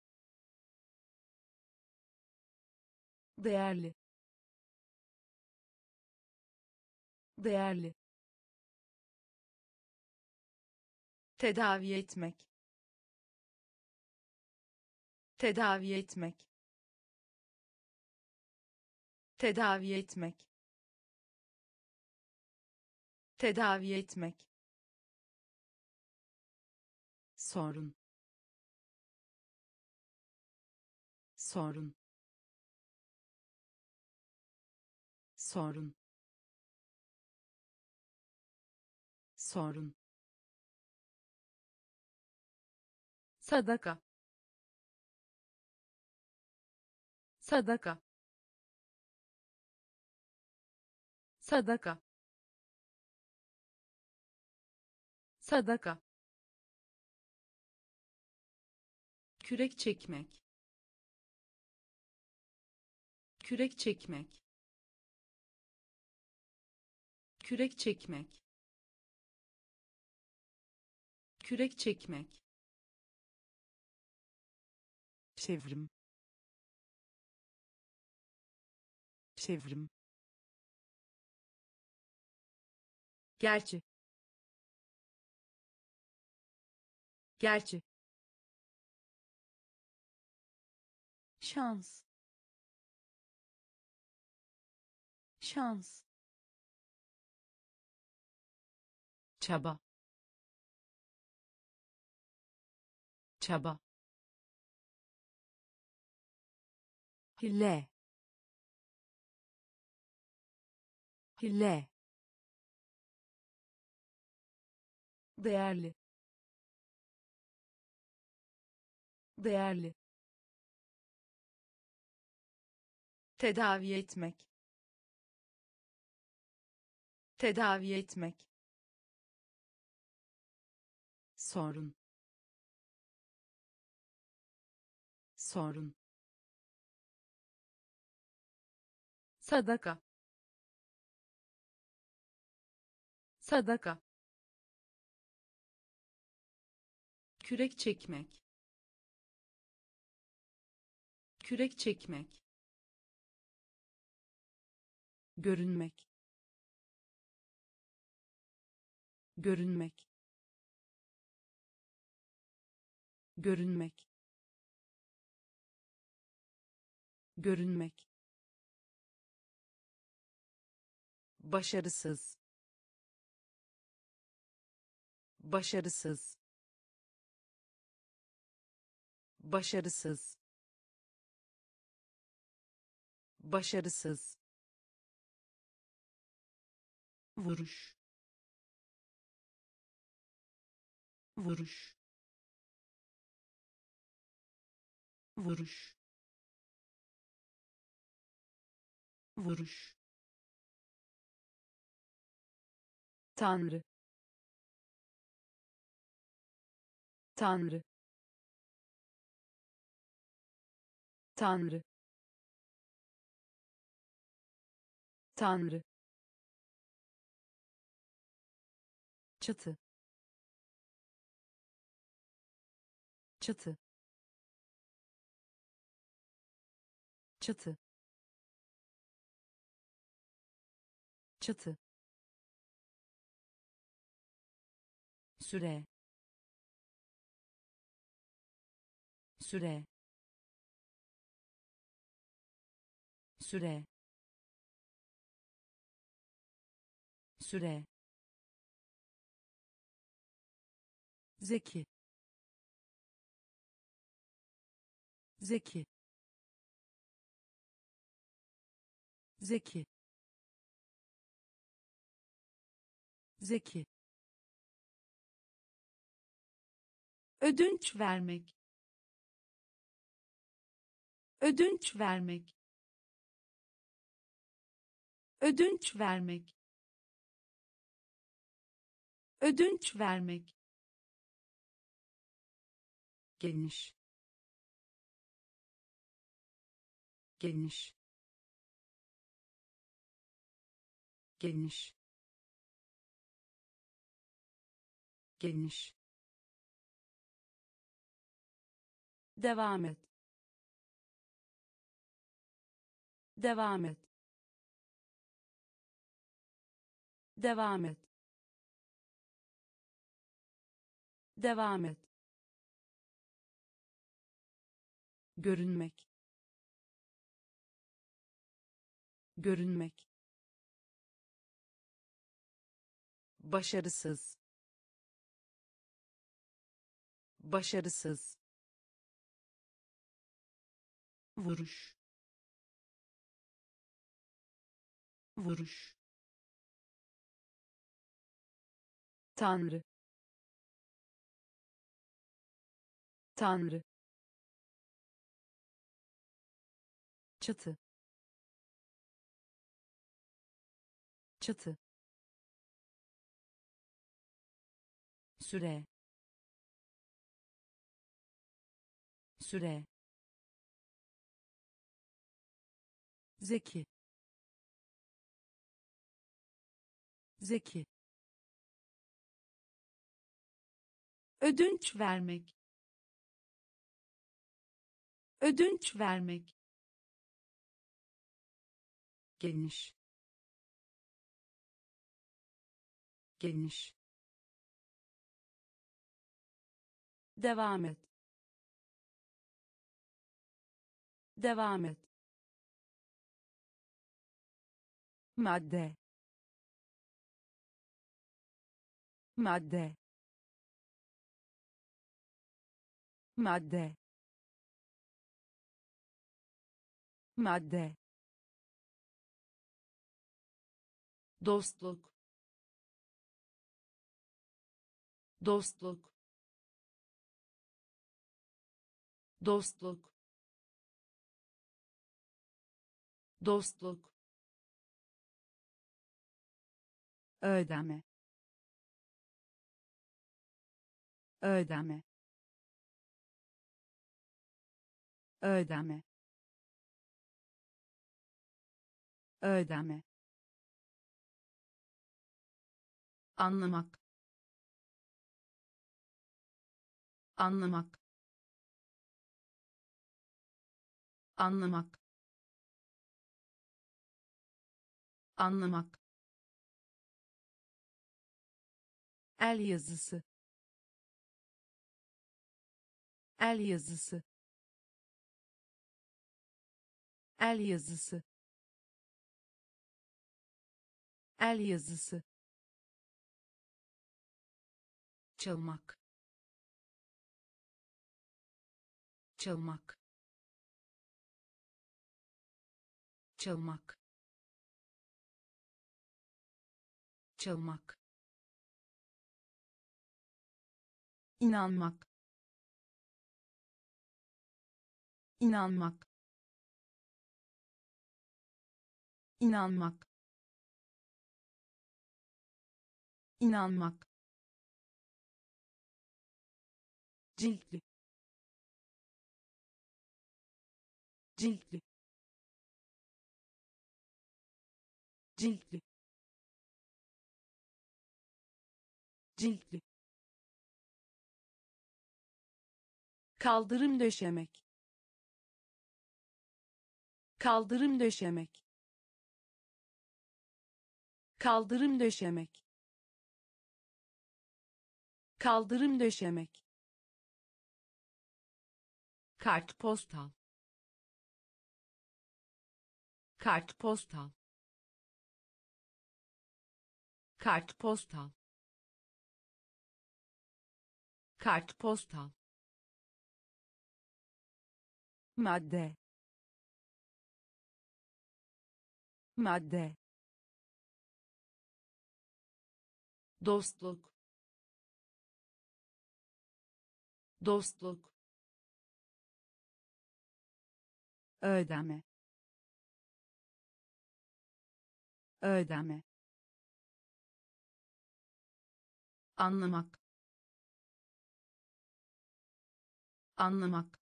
değerli değerli tedavi etmek tedavi etmek tedavi etmek tedavi etmek sorun sorun sorun sorun sadaka sadaka sadaka sadaka kürek çekmek kürek çekmek kürek çekmek kürek çekmek çevrim çevrim gerçi gerçi şans şans, çaba, çaba, hile, hile, değerli, değerli, tedavi etmek, tedavi etmek, sorun, sorun, sadaka, sadaka, kürek çekmek, kürek çekmek, görünmek, görünmek, görünmek, görünmek, başarısız, başarısız, başarısız, başarısız, vuruş, vuruş, vuruş, vuruş, Tanrı, Tanrı, Tanrı, Tanrı, çatı, çatı, çatı, çatı, süre, süre, süre, süre, zeki, zeki, zeki, zeki, ödünç vermek, ödünç vermek, ödünç vermek, ödünç vermek, geniş, geniş, geniş, geniş, devam et, devam et, devam et, devam et, görünmek, görünmek, başarısız, başarısız, vuruş, vuruş, Tanrı, Tanrı, çatı, çatı, süre, süre, zeki, zeki, ödünç vermek, ödünç vermek, geniş, geniş, devam et, devam et, madde madde madde madde dostluk, dostluk, dostluk, dostluk, ödeme ödeme ödeme ödeme anlamak, anlamak, anlamak, anlamak, el yazısı el yazısı el yazısı el yazısı çalmak, çalmak, çalmak, çalmak, inanmak inanmak inanmak inanmak ciltli, ciltli, ciltli, ciltli, kaldırım döşemek kaldırım döşemek kaldırım döşemek kaldırım döşemek kartpostal, kartpostal, kartpostal, kartpostal, madde madde dostluk, dostluk, ödeme ödeme anlamak, anlamak,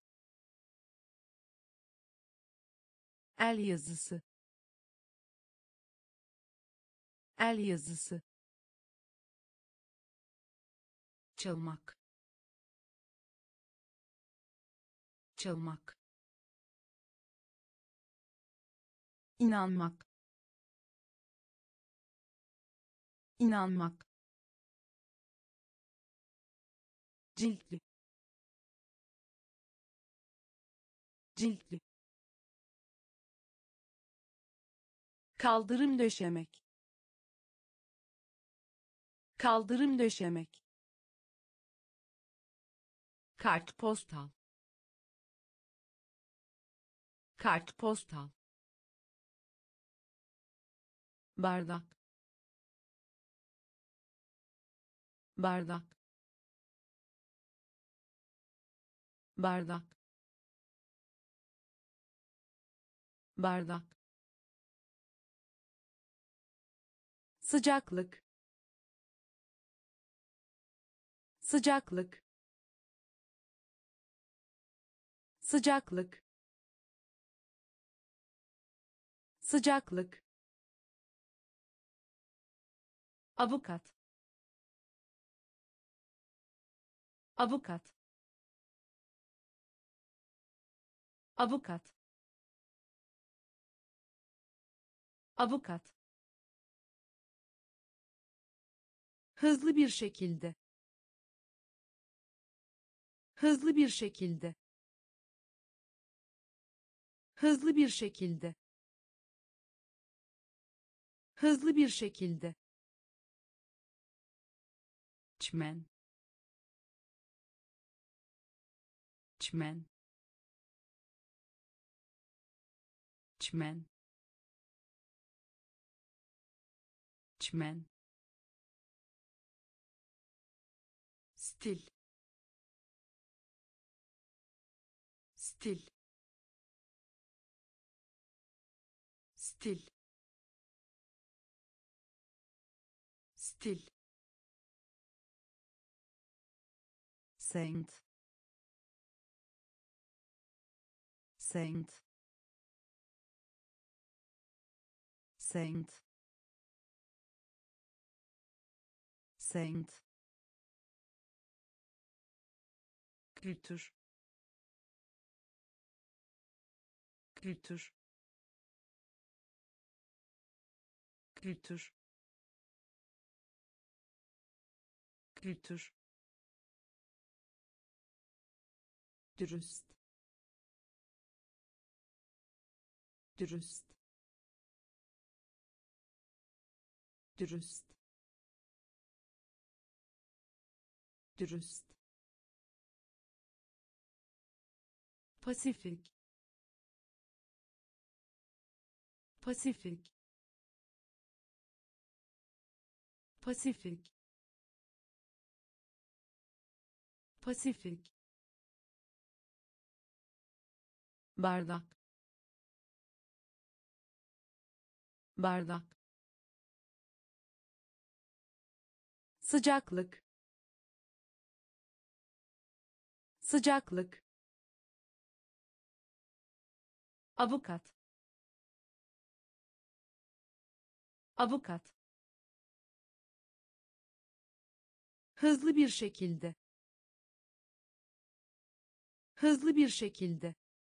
el yazısı el yazısı çalmak, çalmak, inanmak inanmak ciltli, ciltli, kaldırım döşemek kaldırım döşemek kartpostal, kartpostal, bardak bardak bardak bardak sıcaklık sıcaklık sıcaklık sıcaklık avukat avukat avukat avukat hızlı bir şekilde hızlı bir şekilde hızlı bir şekilde Hızlı bir şekilde. çmen, çmen, çmen, çmen, stil, stil, stil, stil, Saint. Saint. Saint. Saint. kültür, kültür, kültür, kültür, dürüst, dürüst, dürüst, dürüst, Pasifik, Pasifik, Pasifik, Pasifik, bardak, bardak, sıcaklık, sıcaklık, avukat, avukat, hızlı bir şekilde, hızlı bir şekilde,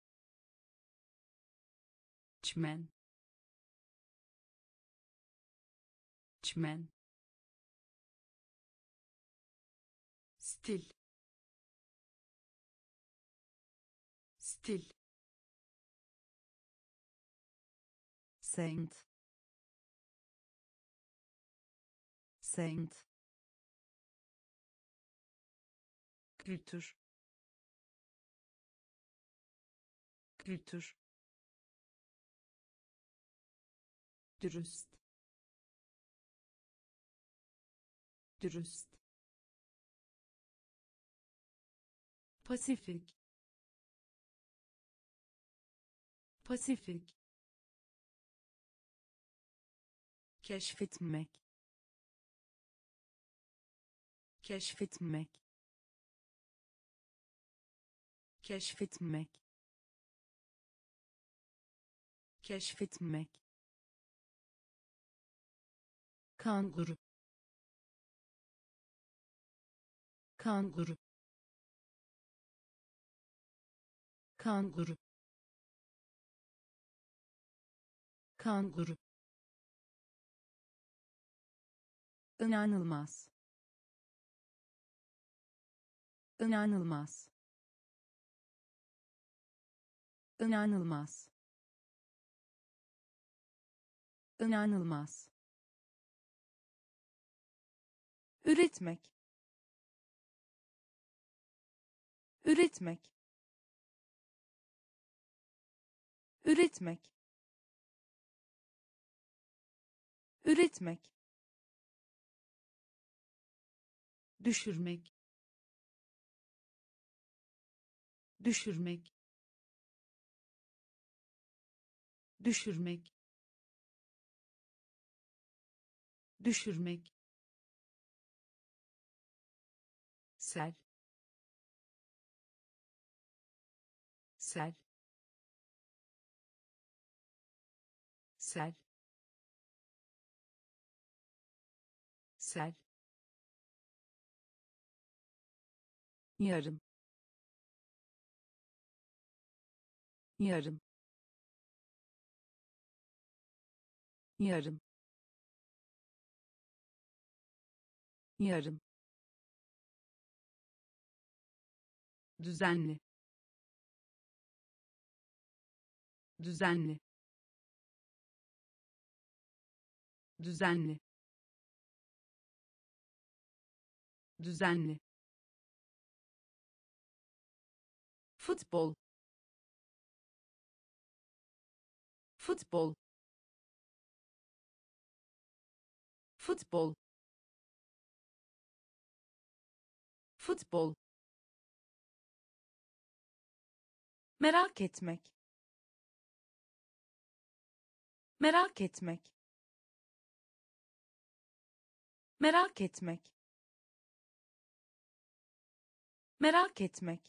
çmen, çmen, stil, stil, Saint. Saint. kültür, kültür, dürüst, dürüst, Pasifik, Pasifik, Keşfetmek. Keşfetmek. Keşfetmek. Keşfetmek. Kanguru. Kanguru. Kanguru. Kanguru. İnanılmaz. İnanılmaz. İnanılmaz. İnanılmaz. Üretmek. Üretmek. Üretmek. Üretmek. düşürmek, düşürmek, düşürmek, düşürmek, sel, sel, sel, sel, yarım, yarım, yarım, yarım, düzenli, düzenli, düzenli, düzenli, futbol, futbol, futbol, futbol, Merak etmek. Merak etmek. Merak etmek. Merak etmek.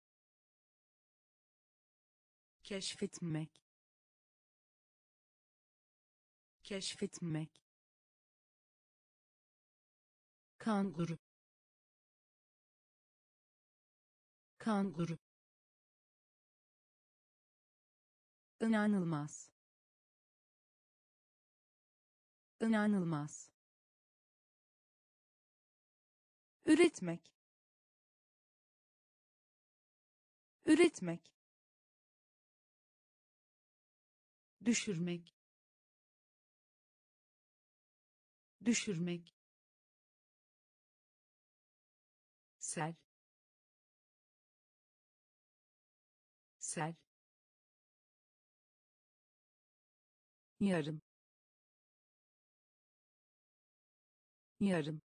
keşfetmek, keşfetmek, kanguru, kanguru, inanılmaz, inanılmaz, Üretmek. Üretmek. düşürmek, düşürmek, sel, sel, yarım, yarım,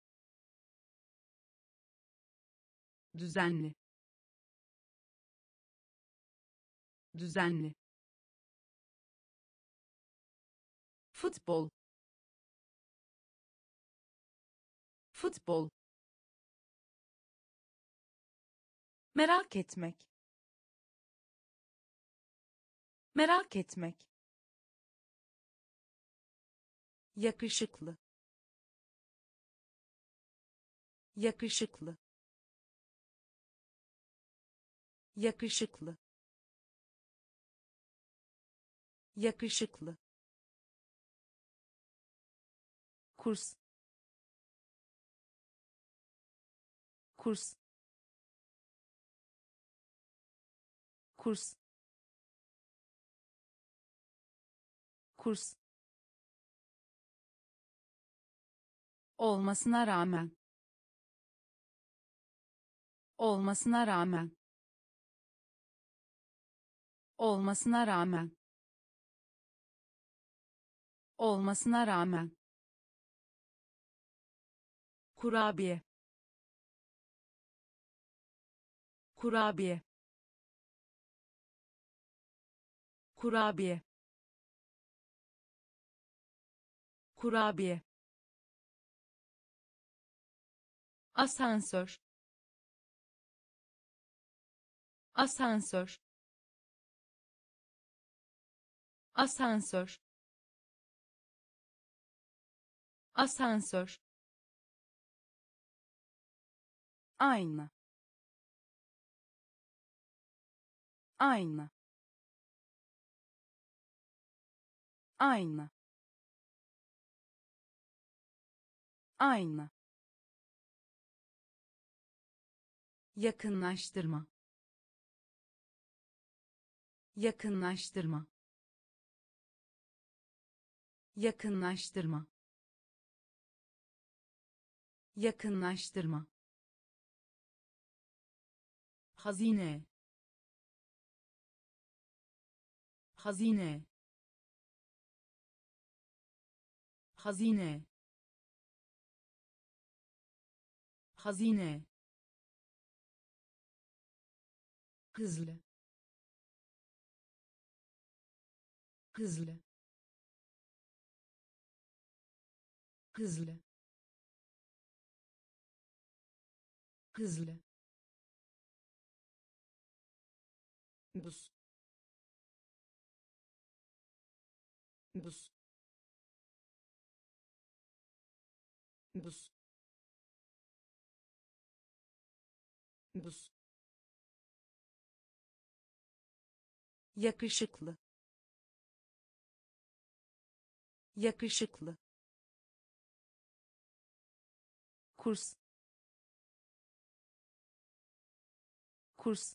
düzenli, düzenli, Futbol. Futbol. Merak etmek. Merak etmek. Yakışıklı. Yakışıklı. Yakışıklı. Yakışıklı. Kurs. Kurs. Kurs. Kurs. Olmasına rağmen. Olmasına rağmen. Olmasına rağmen. Olmasına rağmen. Kurabiye. Kurabiye. Kurabiye. Kurabiye. Asansör. Asansör. Asansör. Asansör. Ayna. Ayna. Ayna. Ayna. Yakınlaştırma. Yakınlaştırma. Yakınlaştırma. Yakınlaştırma. hazine, hazine, hazine, hazine, hızlı, hızlı, hızlı, hızlı, buz, buz, buz, buz, Yakışıklı. Yakışıklı. Kurs. Kurs.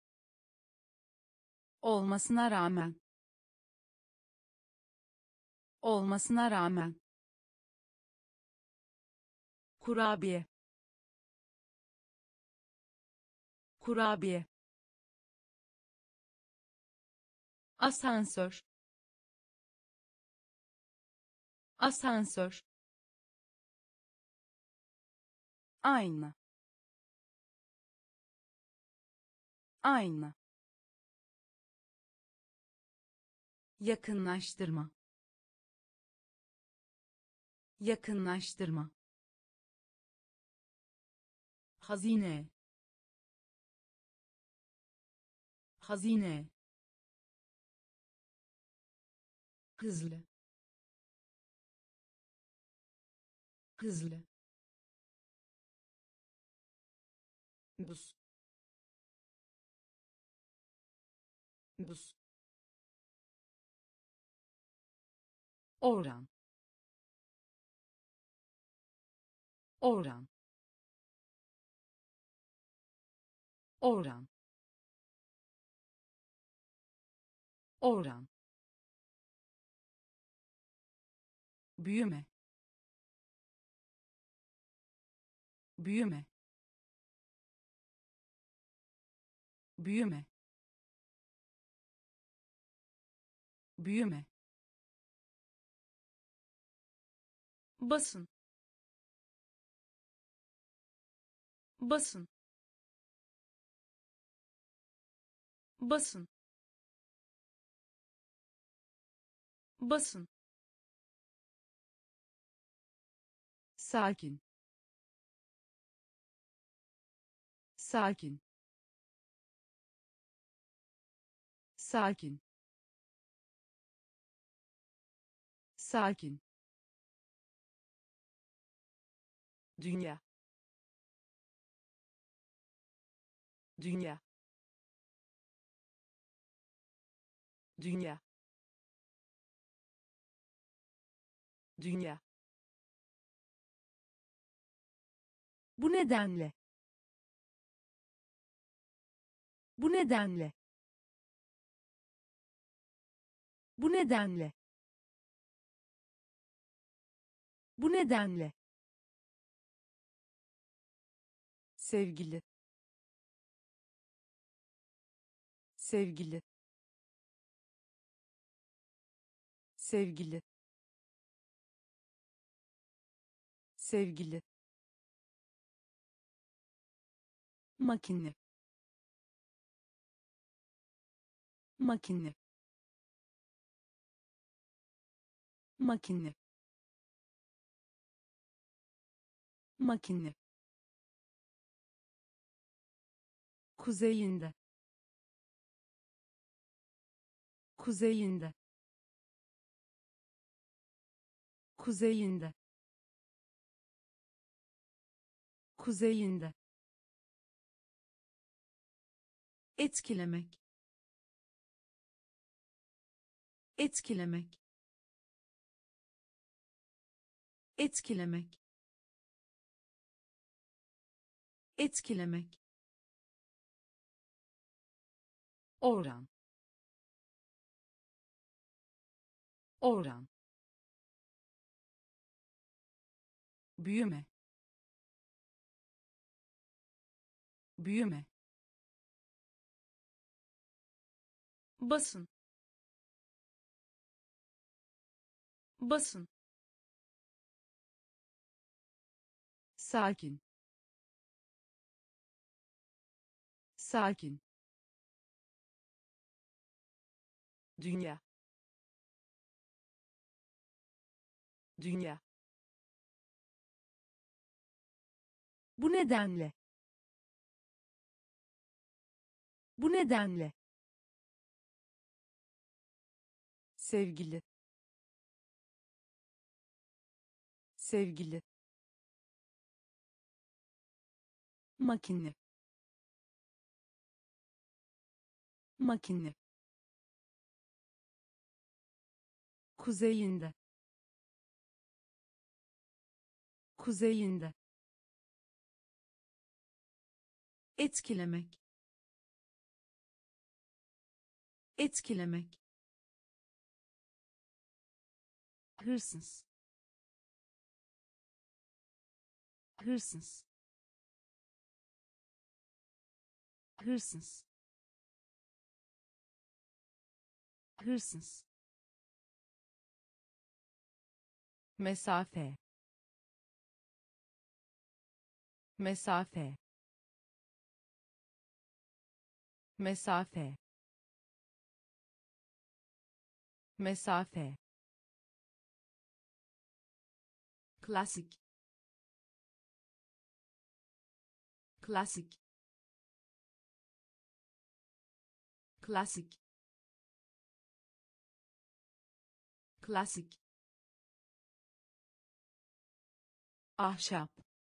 Olmasına rağmen. olmasına rağmen, kurabiye, kurabiye, asansör, asansör, ayna, ayna, yakınlaştırma, yakınlaştırma, hazine, hazine, hızlı, hızlı, buz, buz, oran, oran, oran, oran, büyüme, büyüme, büyüme, büyüme, basın, basın, basın, basın, sakin, sakin, sakin, sakin, dünya, dünya, dünya, dünya. Bu nedenle, bu nedenle, bu nedenle, bu nedenle, sevgili, sevgili, sevgili, sevgili, makine, makine, makine, makine, kuzeyinde, kuzeyinde, kuzeyinde, kuzeyinde, etkilemek, etkilemek, etkilemek, etkilemek, oran, oran, büyüme, büyüme, basın, basın, sakin, sakin, dünya, dünya. Bu nedenle, bu nedenle, sevgili, sevgili, makine, makine, kuzeyinde, kuzeyinde, etkilemek, etkilemek, hırsız, hırsız, hırsız, hırsız, mesafe, mesafe, mesafe, mesafe, klasik, klasik, klasik, klasik, ahşap,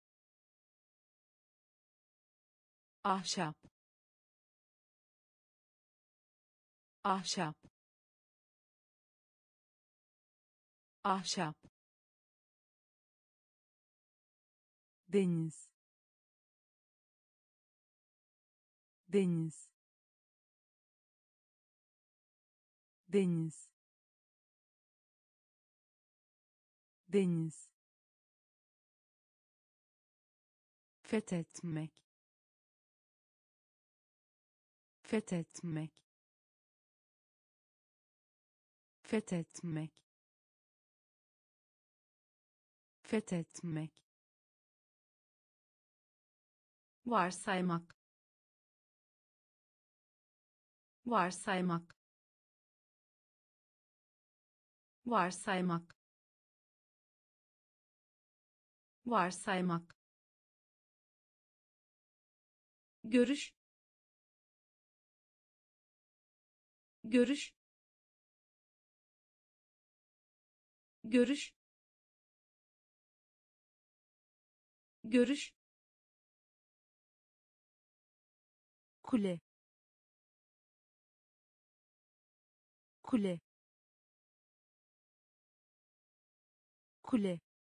ahşap, ahşap, ahşap, deniz, deniz, deniz, deniz, fethetmek, fethetmek, fethetmek, fethetmek, varsaymak, varsaymak, varsaymak, varsaymak, görüş, görüş, görüş, görüş, kule, kule, kule,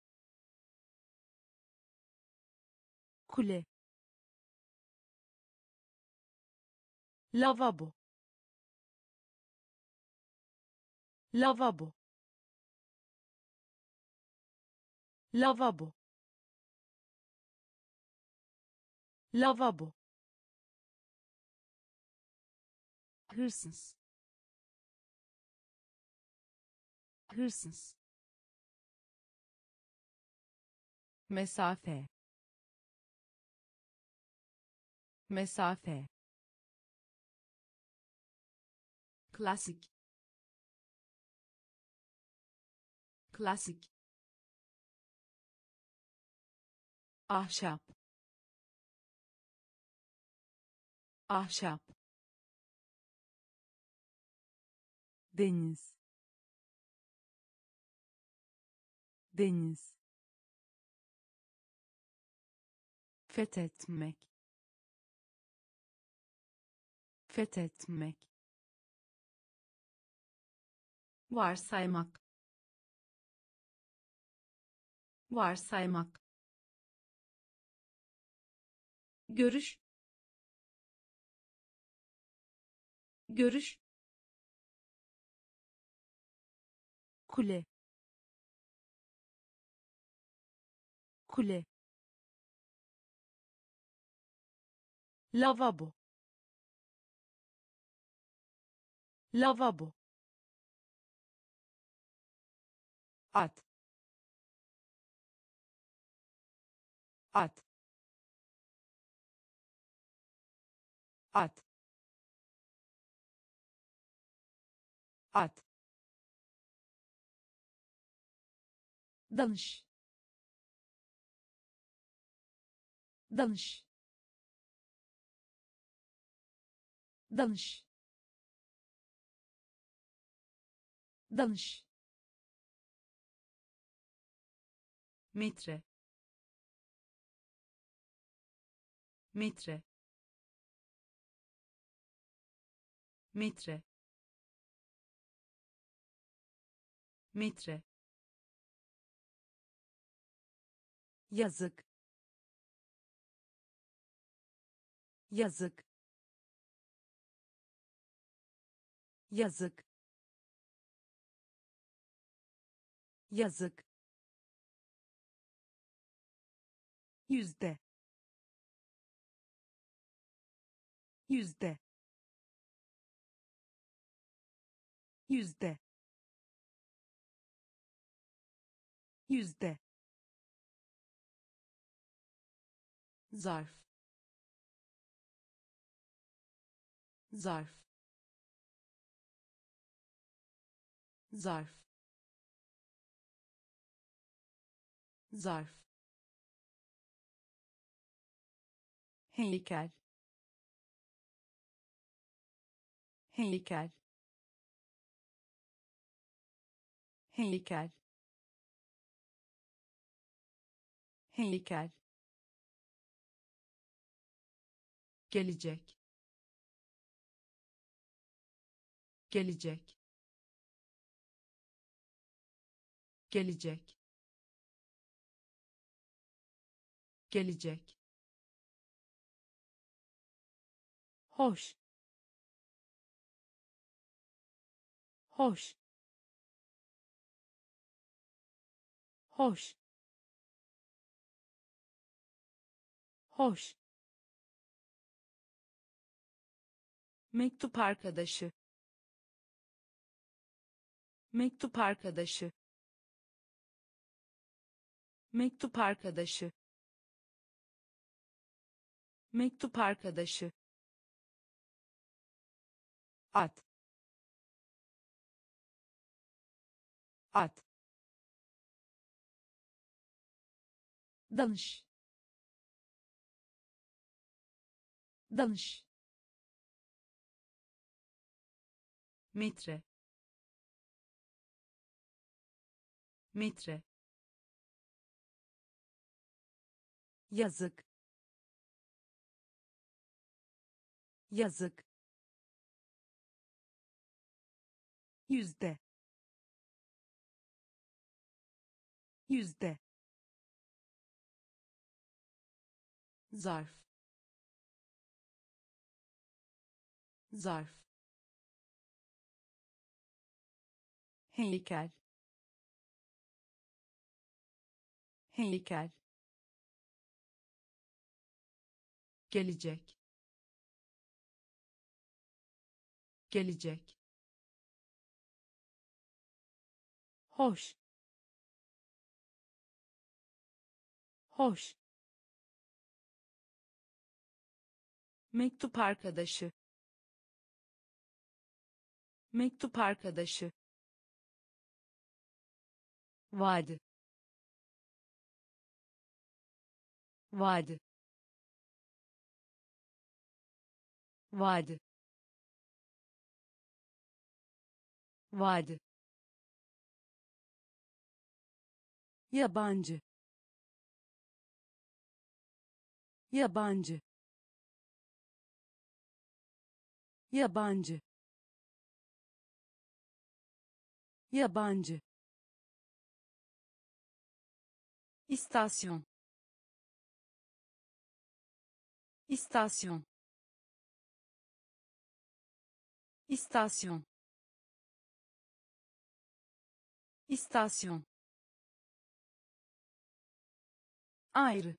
kule, lavabo, lavabo, lavabo, lavabo, hırsız, hırsız, mesafe, mesafe, klasik, klasik, ahşap, ahşap, deniz, deniz, fethetmek, fethetmek, varsaymak, varsaymak, görüş, görüş, kule, kule, lavabo, lavabo, at, at, at, at, danış, danış, danış, danış, metre, metre, metre, metre, yazık, yazık, yazık, yazık, yüzde, yüzde, yüzde, yüzde, zarf, zarf, zarf, zarf, heykel, heykel, heykel, heykel, gelecek, gelecek, gelecek, gelecek, hoş, hoş, hoş, hoş, mektup arkadaşı, mektup arkadaşı, mektup arkadaşı, mektup arkadaşı, at, at, danış, danış, metre, metre, yazık, yazık, yüzde, yüzde, zarf, zarf, heykel, heykel, gelecek, gelecek, hoş, hoş, mektup arkadaşı, mektup arkadaşı, vadi, vadi, vadi, vadi, yabancı, yabancı, yabancı, yabancı, istasyon, istasyon, istasyon, istasyon, ayrı,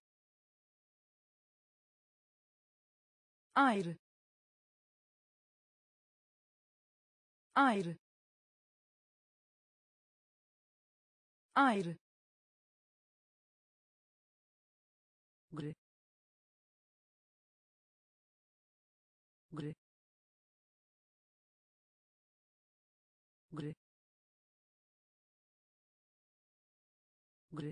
ayrı, ayrı, ayrı, gri, gri, gri, gri,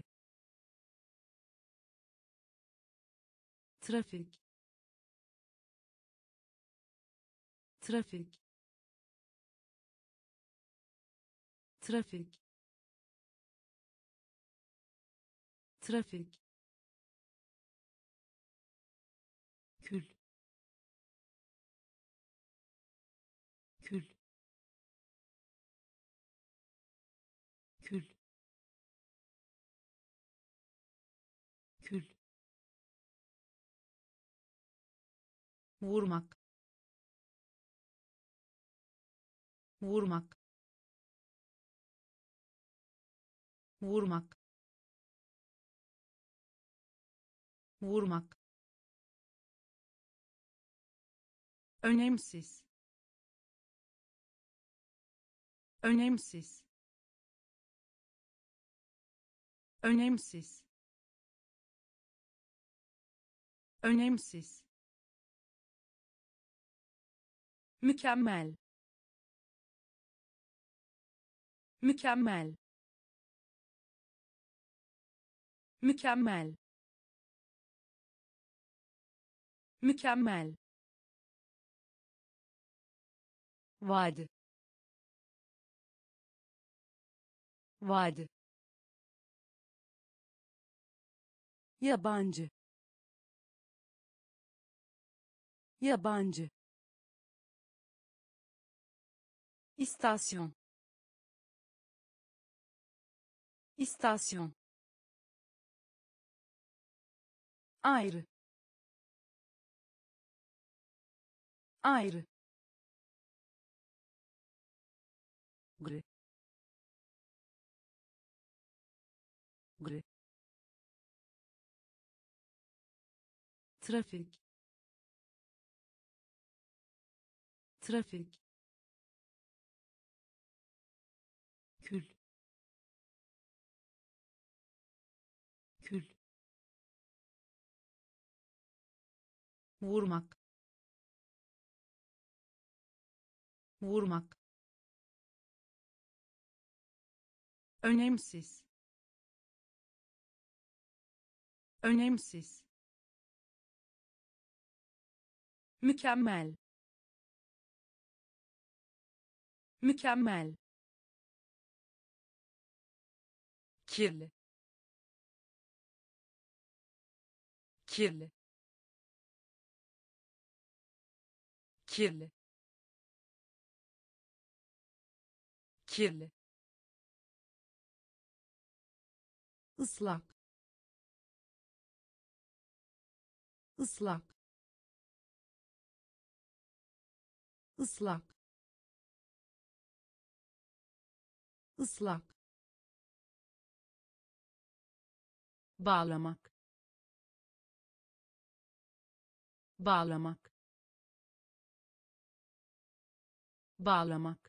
trafik, trafik, trafik, trafik, kül, kül, kül, kül, vurmak, vurmak, vurmak, vurmak, önemsiz, önemsiz, önemsiz, önemsiz, mükemmel, mükemmel, mükemmel, mükemmel, vadi, vadi, yabancı, yabancı, istasyon, istasyon, ayrı, ayrı, gri, gri, trafik, trafik, kül, kül, vurmak, vurmak, önemsiz, önemsiz, mükemmel, mükemmel, kirli, kirli, kirli, kirli, ıslak, ıslak, ıslak, ıslak, bağlamak, bağlamak, bağlamak,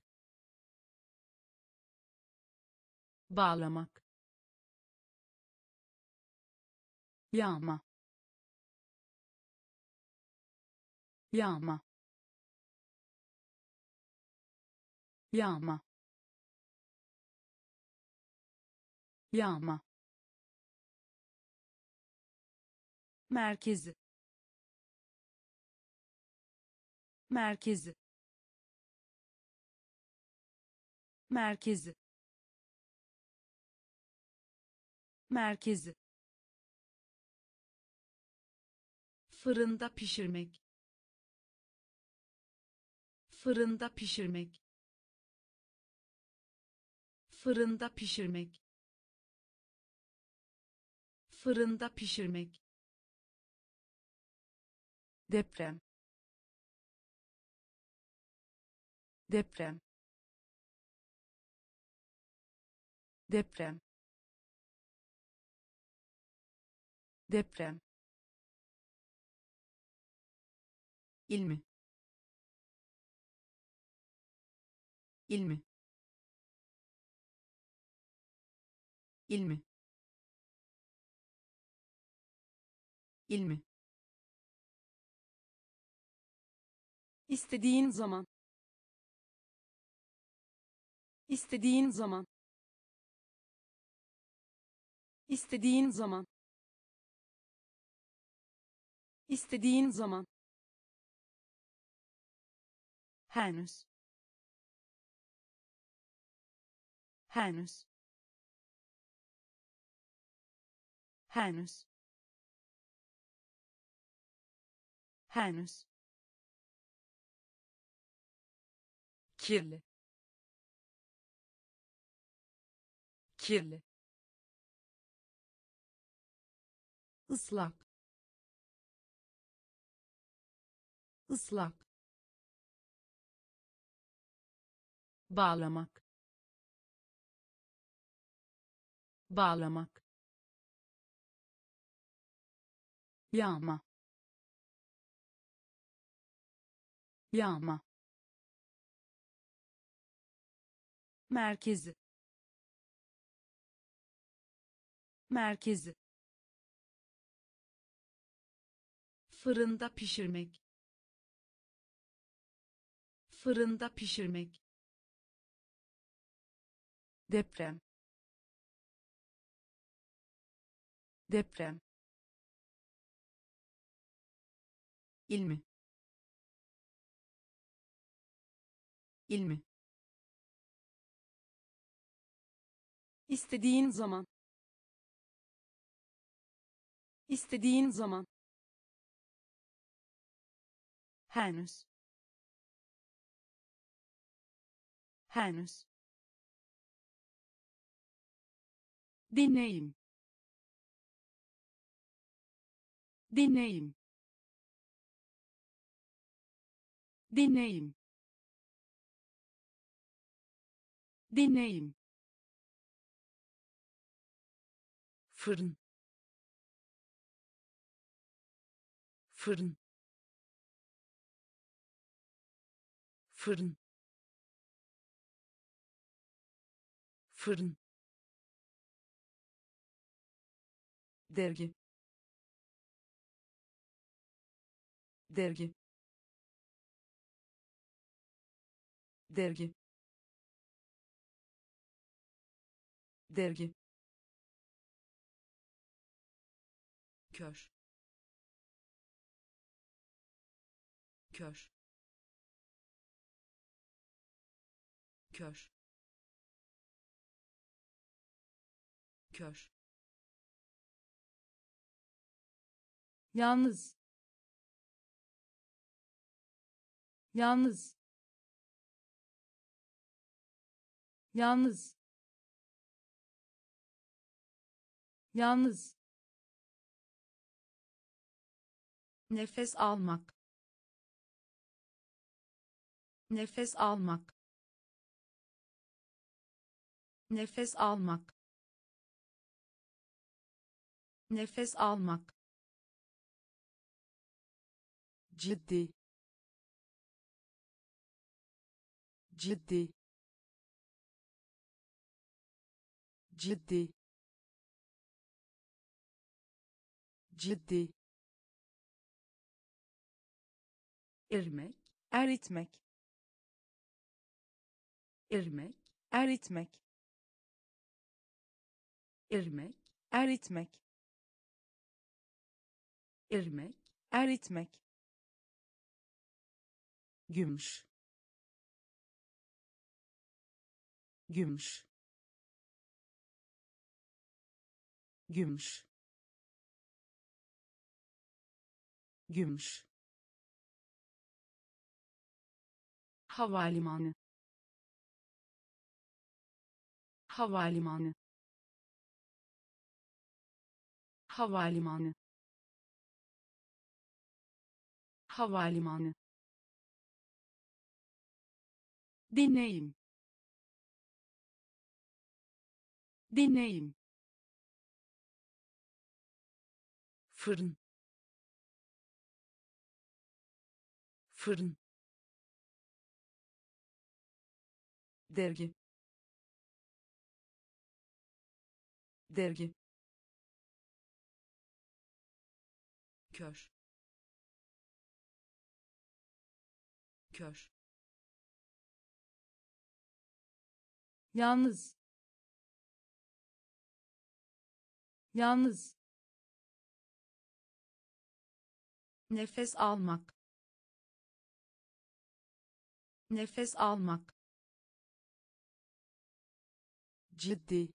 bağlamak, yağma, yağma, yağma, yağma, merkezi, merkezi, merkezi, merkezi, fırında pişirmek, fırında pişirmek, fırında pişirmek, fırında pişirmek, deprem, deprem, deprem, deprem, ilmi, ilmi, ilmi, ilmi, istediğin zaman, istediğin zaman, istediğin zaman, istediğin zaman, henüz, henüz, henüz, henüz, kirli, kirli, ıslak, ıslak, bağlamak, bağlamak, yağma, yağma, merkezi, merkezi, fırında pişirmek, fırında pişirmek, deprem, deprem, ilmi, ilmi, istediğin zaman, istediğin zaman, henüz, henüz, deneyim, deneyim, deneyim, deneyim, fırın, fırın, fırın, fırın, dergi, dergi, dergi, dergi, kör, kör, kör, kör, yalnız, yalnız, yalnız, yalnız, nefes almak, nefes almak, nefes almak, nefes almak, ciddi, ciddi, ciddi, ciddi, irmek, eritmek, irmek, eritmek, irmek, eritmek, irmek, eritmek, gümüş, gümüş, gümüş, gümüş, havalimanı, havalimanı, havalimanı, havalimanı, deneyim, deneyim, fırın, fırın, dergi, dergi, kör, kör, yalnız, yalnız, nefes almak, nefes almak, ciddi,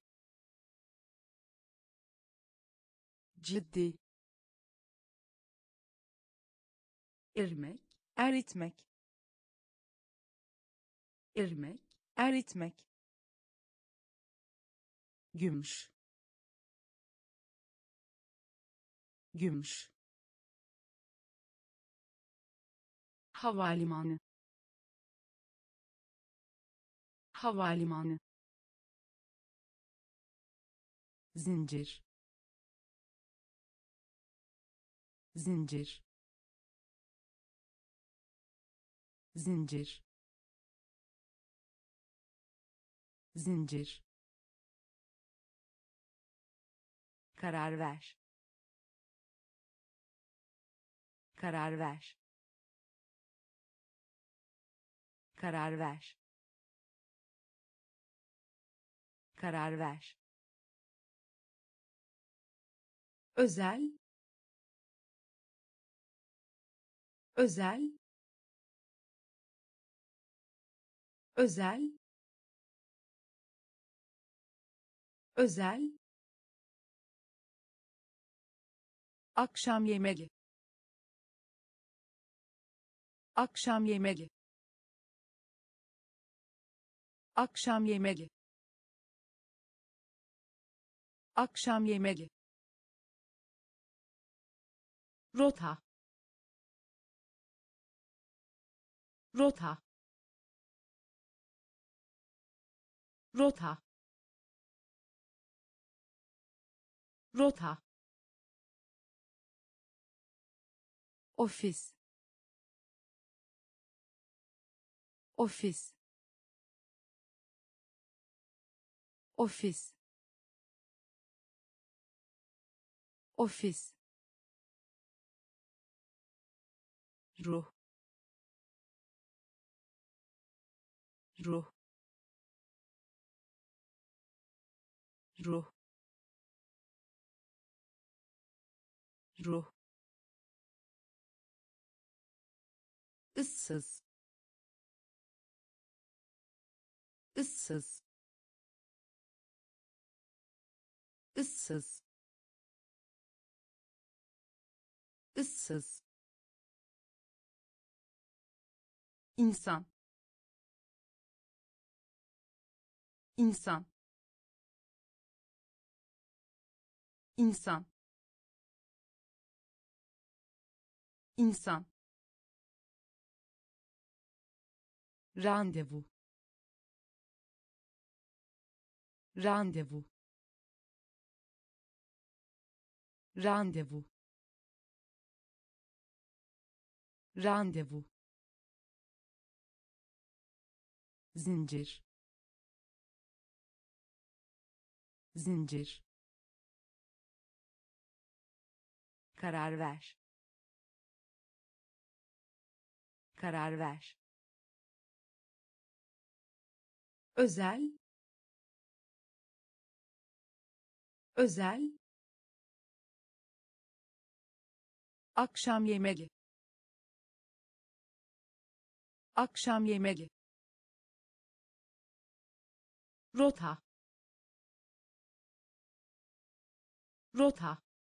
ciddi, irmek, eritmek, irmek, eritmek, gümüş, gümüş, havalimanı, havalimanı, zincir, zincir, zincir, zincir, karar ver, karar ver, karar ver, karar ver, özel, özel, özel, özel, akşam yemeği, akşam yemeği, akşam yemeği, akşam yemeği, rota, rota, rota, rota, ofis, ofis, ofis, ofis, ruh, ruh, ruh, ruh, ıssız, ıssız, ıssız, ıssız, insan, insan, insan, insan, randevu, randevu, randevu, randevu, zincir, zincir, karar ver, karar ver, özel, özel, akşam yemeği, akşam yemeği, rota, rota,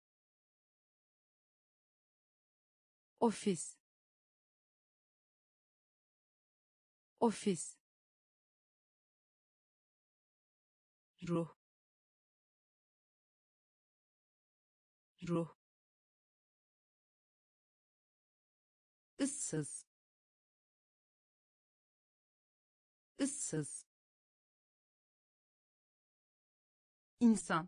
ofis, ofis, ruh, ruh, ıssız, ıssız, insan,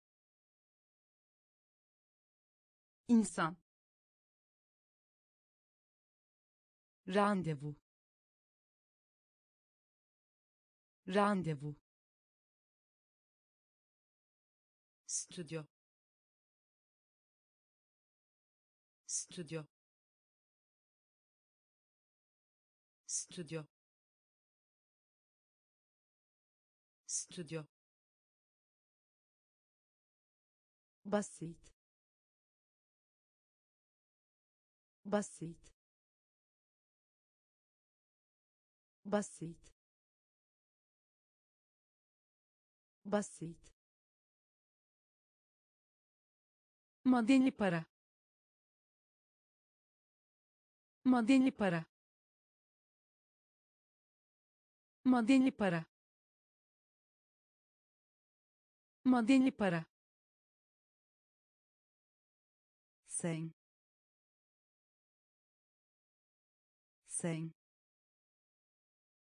insan, randevu, randevu, stüdyo, stüdyo, stüdyo, stüdyo, basit, basit, basit, basit, madeni para, madeni para, madeni para, madeni para, cem, cem,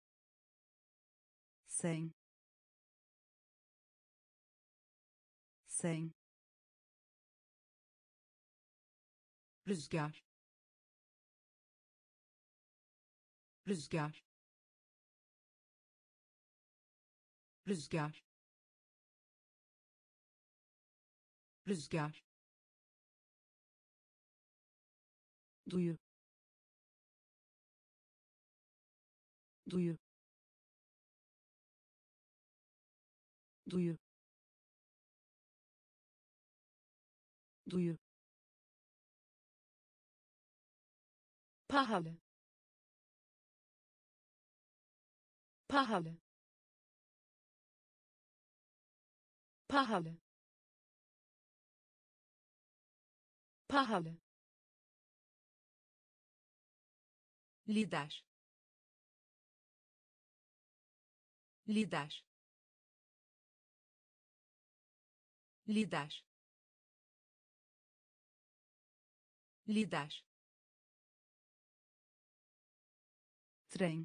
cem, sen, rüzgar, rüzgar, rüzgar, rüzgar, duyu, duyu, duyu, duyu, pahalı, pahalı, pahalı, pahalı, lider, lider, lider, lider, tren,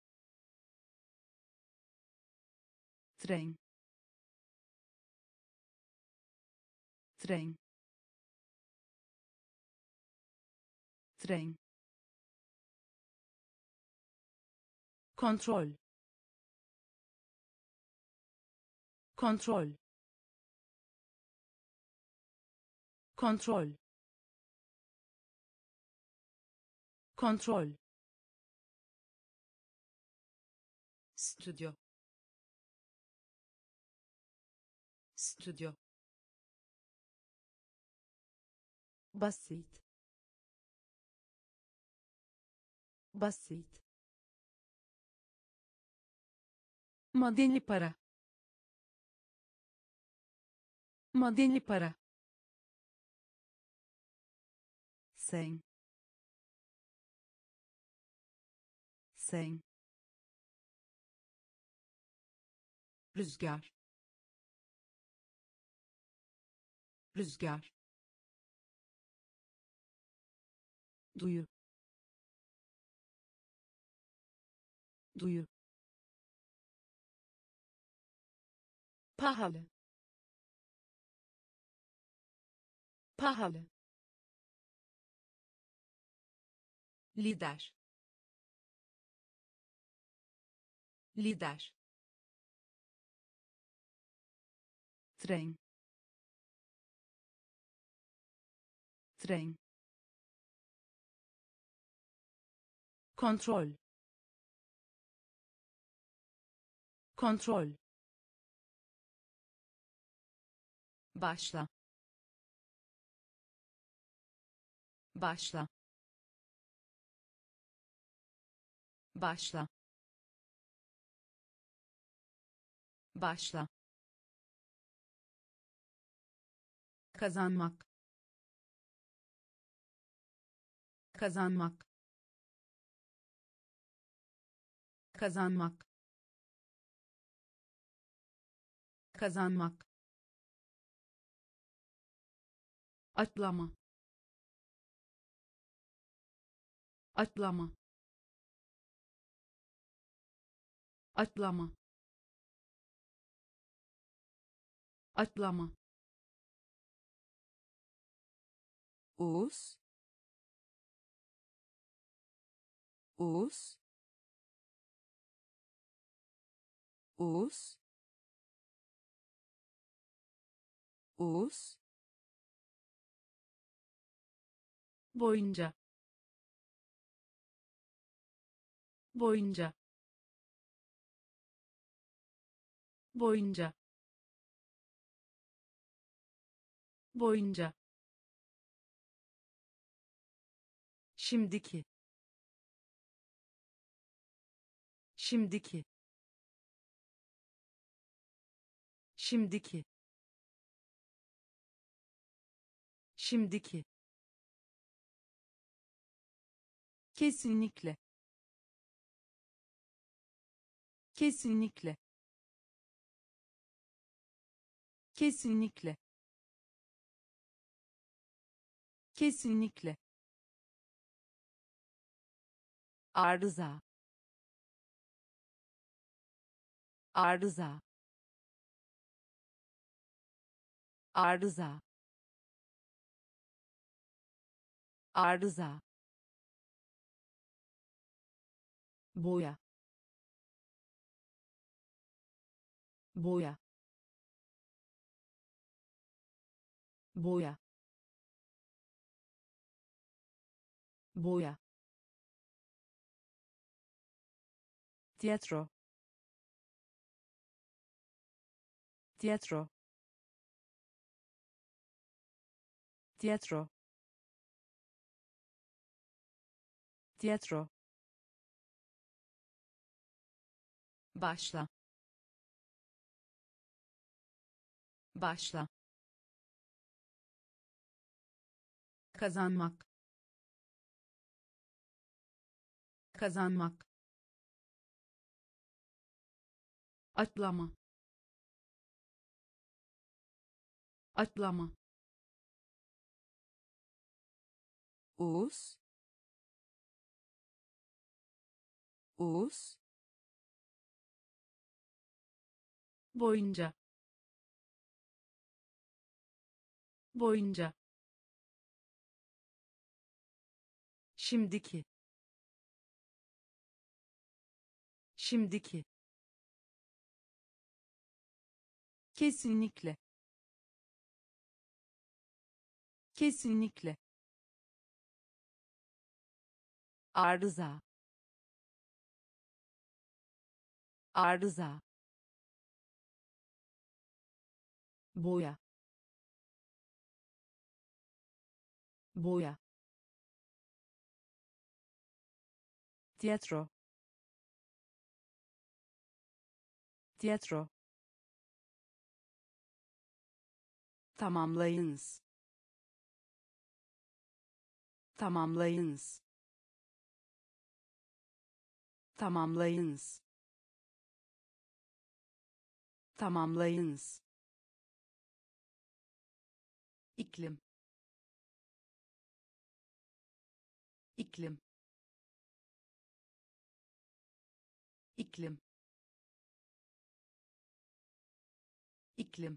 tren, tren, tren, kontrol, kontrol, kontrol, kontrol, stüdyo, stüdyo, basit, basit, madeni para, madeni para, sen, sen, rüzgar, rüzgar, duyu, duyu, pahalı, pahalı, lider, lider, tren, tren, kontrol, kontrol, başla, başla, başla, başla, kazanmak, kazanmak, kazanmak, kazanmak, atlama, atlama, atlama, atlama, us, us, us, us, boyunca, boyunca, boyunca, boyunca, şimdiki, şimdiki, şimdiki, şimdiki, kesinlikle, kesinlikle, kesinlikle, kesinlikle, arıza, arıza, arıza, arıza, boya, boya, boya, boya, tiyatro, tiyatro, tiyatro, tiyatro, başla, başla, kazanmak, kazanmak, atlama, atlama, us, us, boyunca, boyunca, şimdiki, şimdiki, kesinlikle, kesinlikle, arıza, arıza, boya, boya, tiyatro, tiyatro, tamamlayınız, tamamlayınız, tamamlayınız, tamamlayınız, iklim, iklim, iklim, iklim,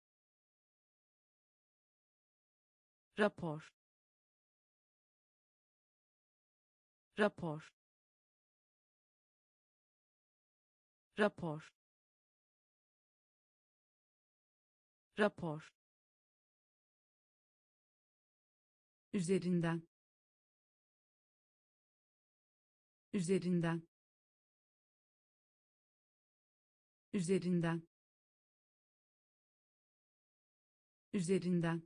rapor, rapor, rapor, rapor, üzerinden, üzerinden, üzerinden, üzerinden,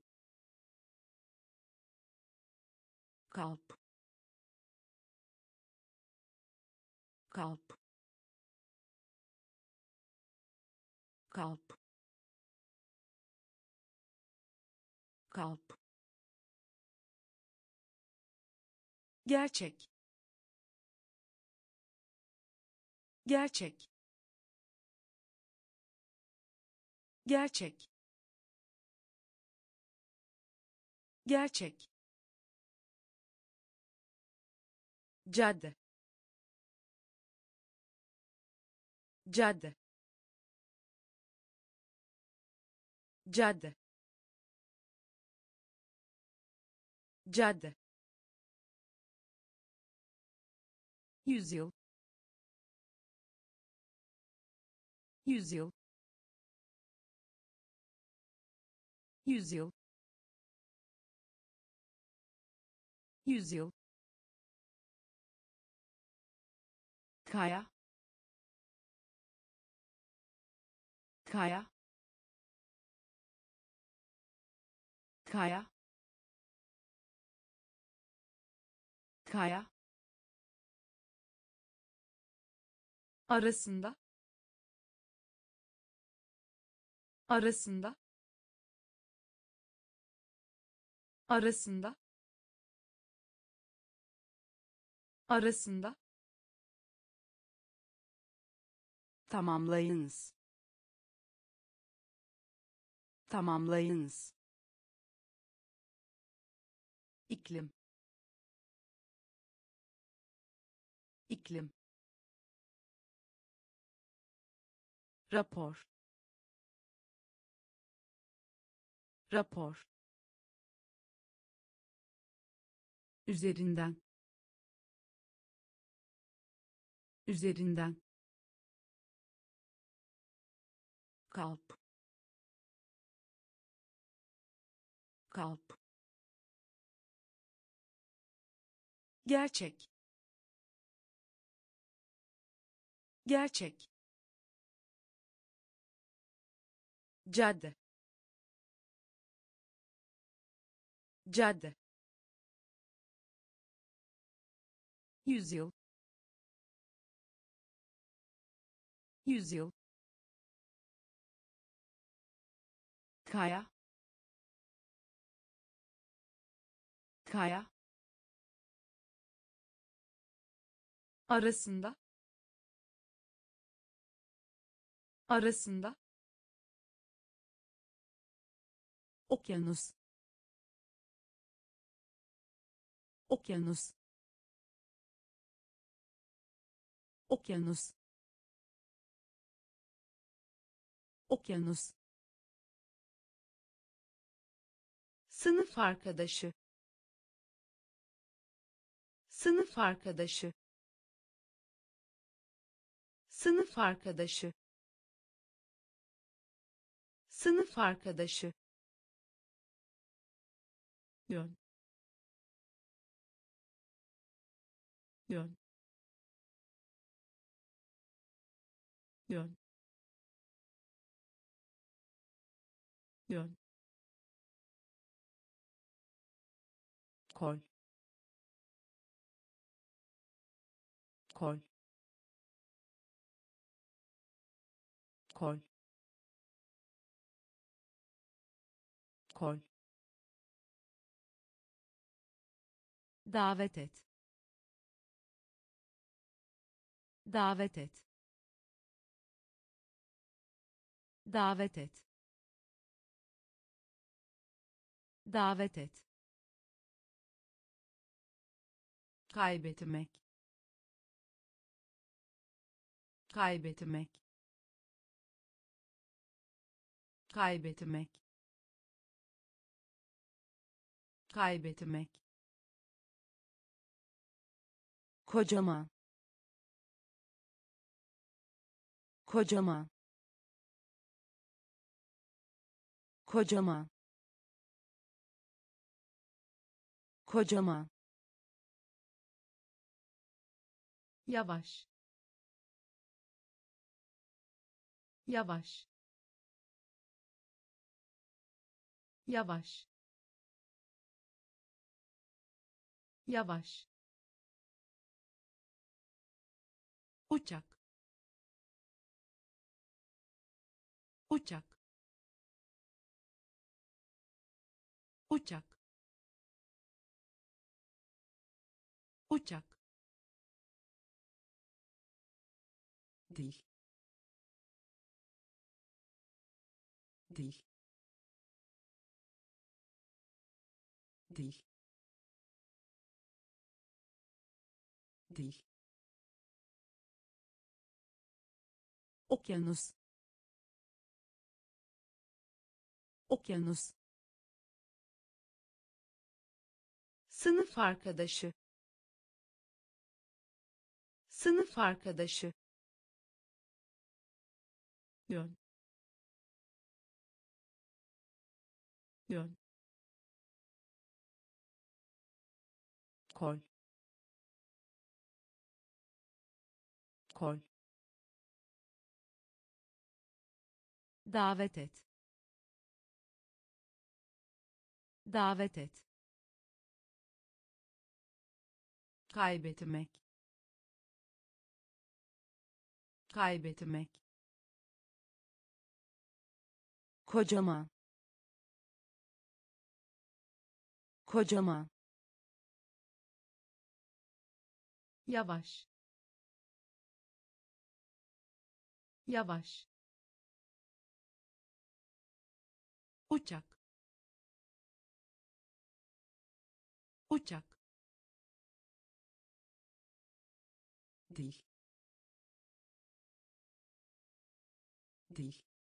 kalp, kalp, kalp, kalp, gerçek, gerçek, gerçek, gerçek, cadde, cadde, cadde, cadde, yüzyıl, yüzyıl, yüzyıl, yüzyıl, kaya, kaya, kaya, kaya, arasında, arasında, arasında, arasında, tamamlayınız, tamamlayınız, iklim, iklim, rapor, rapor, üzerinden, üzerinden, kalp, kalp, gerçek, gerçek, cadde, cadde, yüzyıl, yüzyıl, kaya, kaya, arasında, arasında, okyanus, okyanus, okyanus, okyanus, sınıf arkadaşı, sınıf arkadaşı, sınıf arkadaşı, sınıf arkadaşı, yön, yön, yön, yön, kol, kol, kol, kol, davet et, davet et, davet et, davet et, kaybetmek, kaybetmek, kaybetmek, kaybetmek, kocaman, kocaman, kocaman, kocaman, yavaş, yavaş, yavaş, yavaş, uçak, uçak, uçak, uçak, dil, dil, dil, dil, okyanus, okyanus, sınıf arkadaşı, sınıf arkadaşı, yön, yön, kol, kol, davet et, davet et, kaybetmek, kaybetmek, kocaman, kocaman, yavaş, yavaş, uçak, uçak, dil, dil,